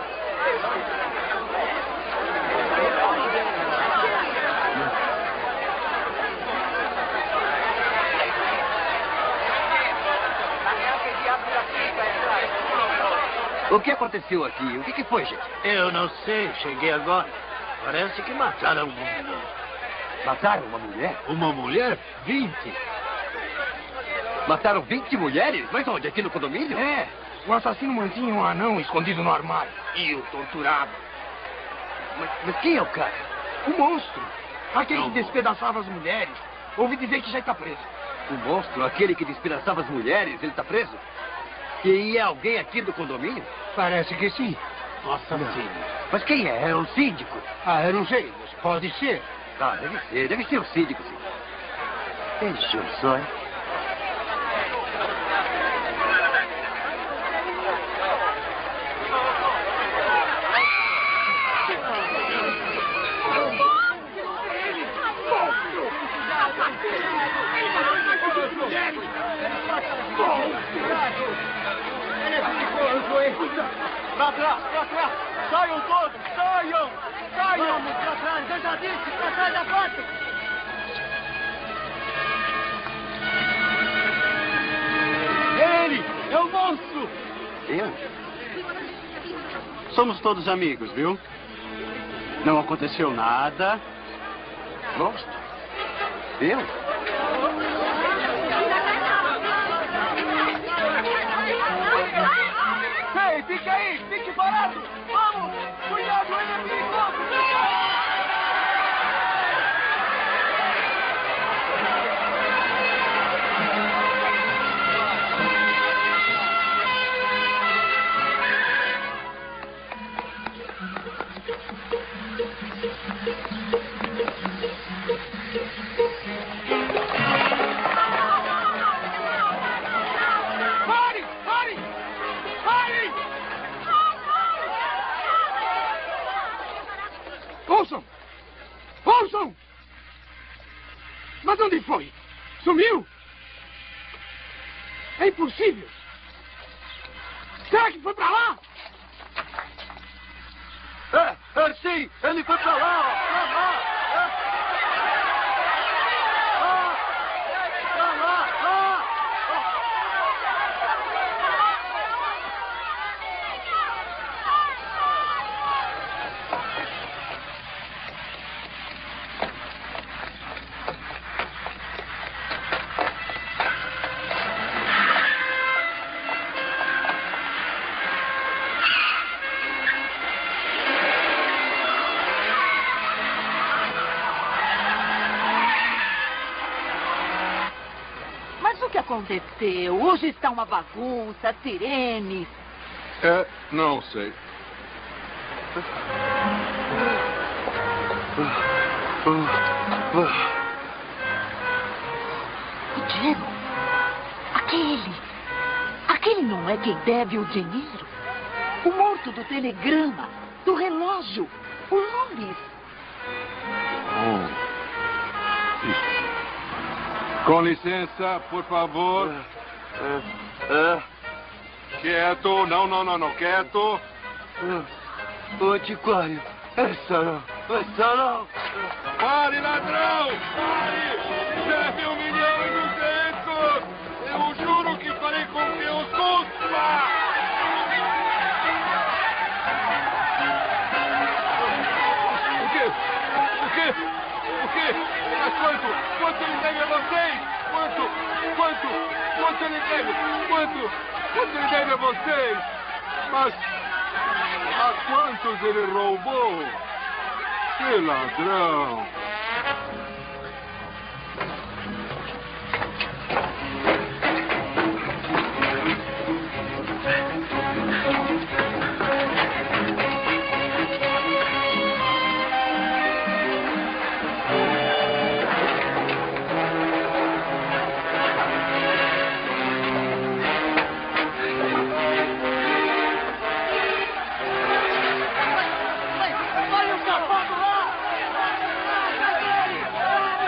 O que aconteceu aqui? O que foi, gente? Eu não sei, cheguei agora. Parece que mataram uma mulher. Mataram uma mulher? Uma mulher? 20. Mataram 20 mulheres? Mas onde? Aqui no condomínio? É. O assassino mantinha um anão escondido no armário. E o torturava. Mas quem é o cara? O monstro. Aquele que despedaçava as mulheres. Ouvi dizer que já está preso. O monstro? Aquele que despedaçava as mulheres? Ele está preso? E é alguém aqui do condomínio? Parece que sim. Nossa, sim. Mas quem é? É o síndico? Ah, eu não sei, mas pode ser. Ah, deve ser o síndico, sim. Deixa eu só, hein? Pra trás! Saiam todos! Saiam! Vamos, pra trás! Eu já disse, pra trás da porta! Ele! É o monstro! Eu? Somos todos amigos, viu? Não aconteceu nada. Monstro? Eu? Ei, fica aí! Fique parado! Vamos! Cuidado, ele é perigoso! Ouçam! Mas onde foi? Sumiu? É impossível! Será que foi pra lá? Sim! Ele foi pra lá! Pra lá! Aconteceu? Hoje está uma bagunça, sirenes. Não sei. O Diego? Aquele não é quem deve o dinheiro? O morto do telegrama, do relógio, o Loris. Com licença, por favor. Quieto. Não. Quieto. O antiquário. Essa não. Pare, ladrão! Pare! Você me humilhou inocente! Eu juro que farei com que os cuspa! O quê? Mas quanto ele deve a vocês? Quanto ele deve? Quanto ele deve a vocês? Mas a quantos ele roubou? Que ladrão! Olha o safado lá!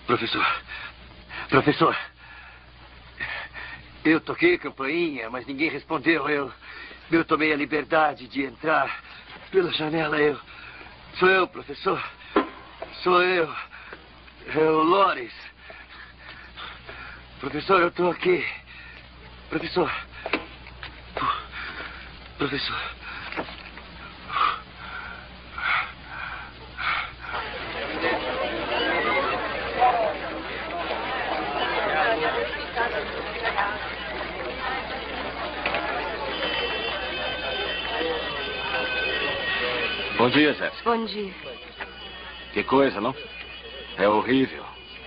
Professor. Eu toquei a campainha, mas ninguém respondeu. Eu tomei a liberdade de entrar pela janela. Sou eu, professor. Sou eu. É o Loris. Professor, eu estou aqui. Professor. Bom dia, Jéssica. Bom dia. Que coisa, não? É horrível.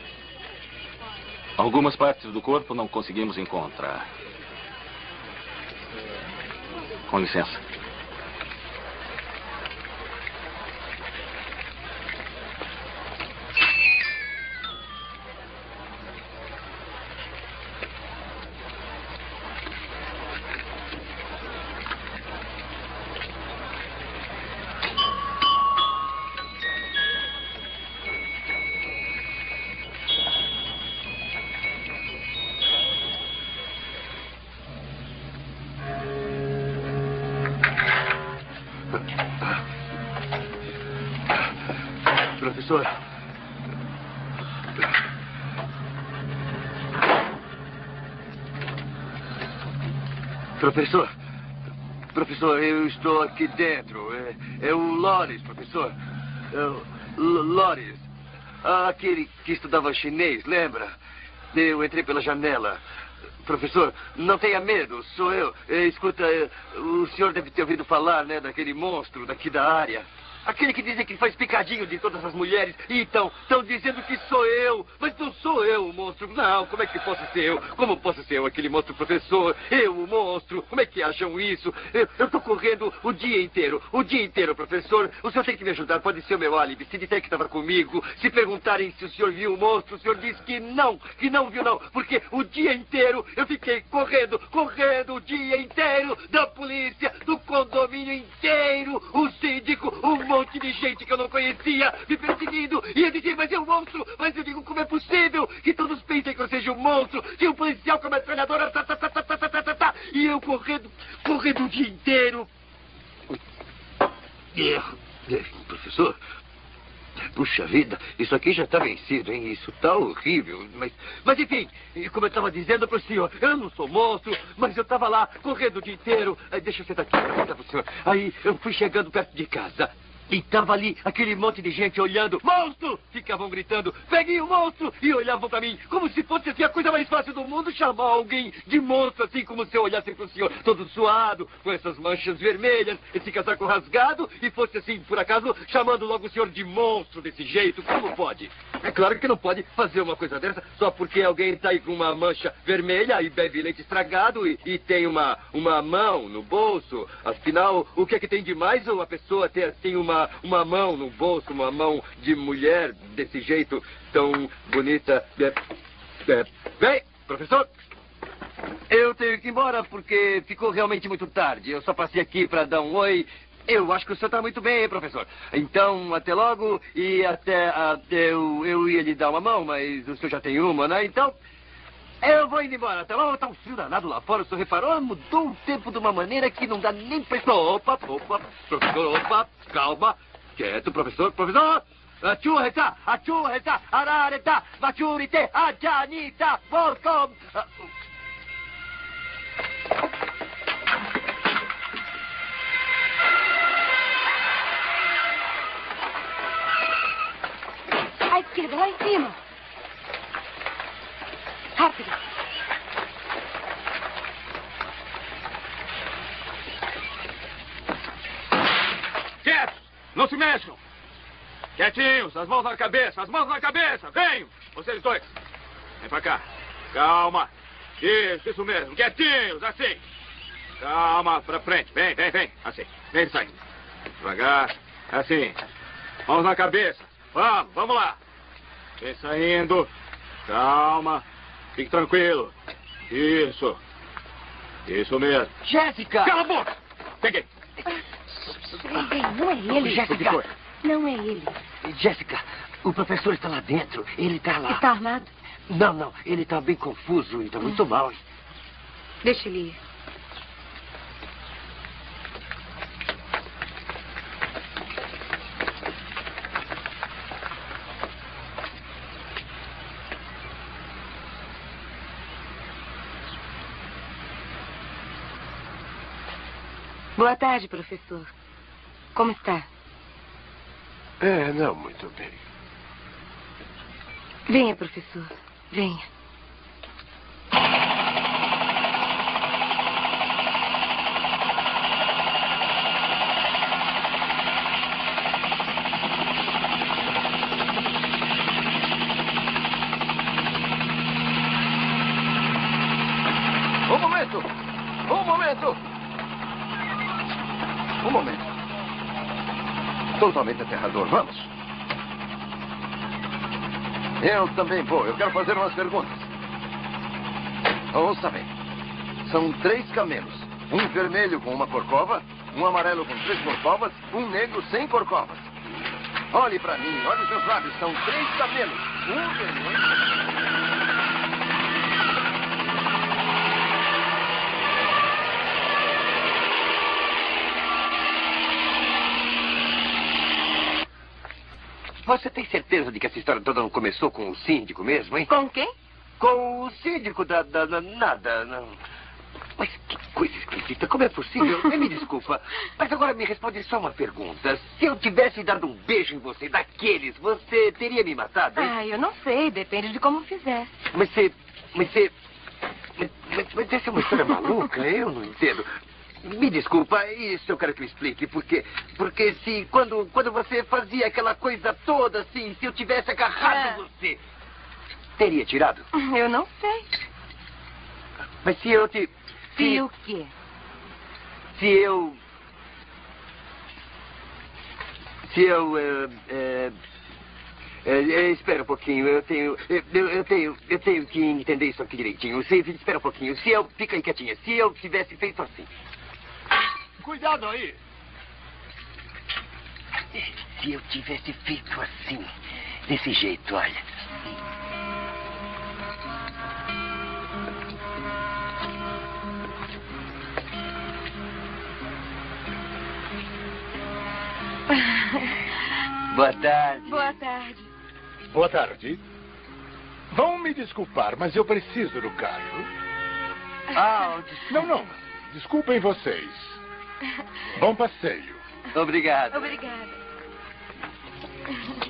Algumas partes do corpo não conseguimos encontrar. Com licença. Professor, eu estou aqui dentro. É o Loris, professor. Loris. Aquele que estudava chinês, lembra? Eu entrei pela janela. Professor, não tenha medo, sou eu. Escuta, o senhor deve ter ouvido falar, né, daquele monstro daqui da área. Aquele que dizem que faz picadinho de todas as mulheres. E estão dizendo que sou eu. Mas não sou eu o monstro. Não, como é que posso ser eu? Como posso ser eu, aquele monstro, professor? Eu, o monstro. Como é que acham isso? Eu estou correndo o dia inteiro. O dia inteiro, professor. O senhor tem que me ajudar. Pode ser o meu álibi. Se disser que estava comigo. Se perguntarem se o senhor viu o monstro, o senhor diz que não viu não. Porque o dia inteiro eu fiquei correndo o dia inteiro da polícia, do condomínio inteiro. O síndico, um monte de gente que eu não conhecia me perseguindo. E eu dizia, mas é um monstro. Mas eu digo, como é possível que todos pensem que eu seja um monstro? Que um policial com uma metralhadora... E eu correndo o dia inteiro. Professor, puxa vida, isso aqui já está vencido, hein? Isso está horrível. Mas enfim, como eu estava dizendo para o senhor, eu não sou monstro, mas eu estava lá correndo o dia inteiro. Deixa eu sentar aqui para contar para o senhor. Aí eu fui chegando perto de casa. E tava ali aquele monte de gente olhando. Monstro! Ficavam gritando, peguem o monstro! E olhavam pra mim, como se fosse assim, a coisa mais fácil do mundo, chamar alguém de monstro, assim como se eu olhasse pro senhor todo suado, com essas manchas vermelhas, esse casaco rasgado, e fosse assim, por acaso, chamando logo o senhor de monstro desse jeito. Como pode? É claro que não pode fazer uma coisa dessa só porque alguém tá aí com uma mancha vermelha e bebe leite estragado e tem uma mão no bolso. Afinal, o que é que tem de mais uma pessoa ter assim uma mão no bolso, uma mão de mulher desse jeito tão bonita? Bem, professor, eu tenho que ir embora porque ficou realmente muito tarde. Eu só passei aqui para dar um oi. Eu acho que o senhor está muito bem, hein, professor? Então, até logo e até eu ia lhe dar uma mão, mas o senhor já tem uma, né? Então, eu vou indo embora. Até logo, tá um frio danado lá fora. O senhor reparou? Mudou o tempo de uma maneira que não dá nem pra... Opa, professor, opa, calma. Quieto, professor. Achurreta, arareta, machurite, ajanita, volcom. À esquerda, lá em cima. Rápido. Quietos! Não se mexam! Quietinhos, as mãos na cabeça, venham! Vocês dois, vem pra cá. Calma. Isso mesmo, quietinhos, assim. Calma, pra frente, vem, assim. Vem saindo. Devagar, assim. Mãos na cabeça. Vamos lá. Vem saindo. Calma. Fique tranquilo. Isso mesmo. Jéssica! Cala a boca! Peguei. Não é ele, Jéssica. Não é ele. Jéssica, O professor está lá dentro. Ele está lá. Está armado? Não. Ele está bem confuso e está muito mal. Deixa ele ir. Boa tarde, professor. Como está? Não muito bem. Venha, professor. Venha. Um momento. Totalmente aterrador. Vamos. Eu também vou. Eu quero fazer umas perguntas. Ouça bem. São 3 camelos. Um vermelho com uma corcova, um amarelo com 3 corcovas, um negro sem corcovas. Olhe pra mim, olhe os meus lábios. São 3 camelos. Um vermelho... Você tem certeza de que essa história toda não começou com o síndico mesmo, hein? Com quem? Com o síndico nada, não. Mas que coisa esquisita, como é possível? Me desculpa, mas agora me responde só uma pergunta. Se eu tivesse dado um beijo em você, daqueles, você teria me matado, hein? Eu não sei, depende de como fizer. Mas essa é uma história maluca, eu não entendo. Me desculpa, isso eu quero que me explique, porque se quando você fazia aquela coisa toda assim, se eu tivesse agarrado você, teria tirado? Eu não sei. Mas se eu te... Se o quê? Se eu... espera um pouquinho, eu tenho que entender isso aqui direitinho. Espera um pouquinho, fica aí quietinha, se eu tivesse feito assim... Cuidado aí! Se eu tivesse feito assim, desse jeito, olha. Boa tarde. Boa tarde. Boa tarde. Vão me desculpar, mas eu preciso do carro. Não. Desculpem vocês. Bom passeio. Obrigado. Obrigada.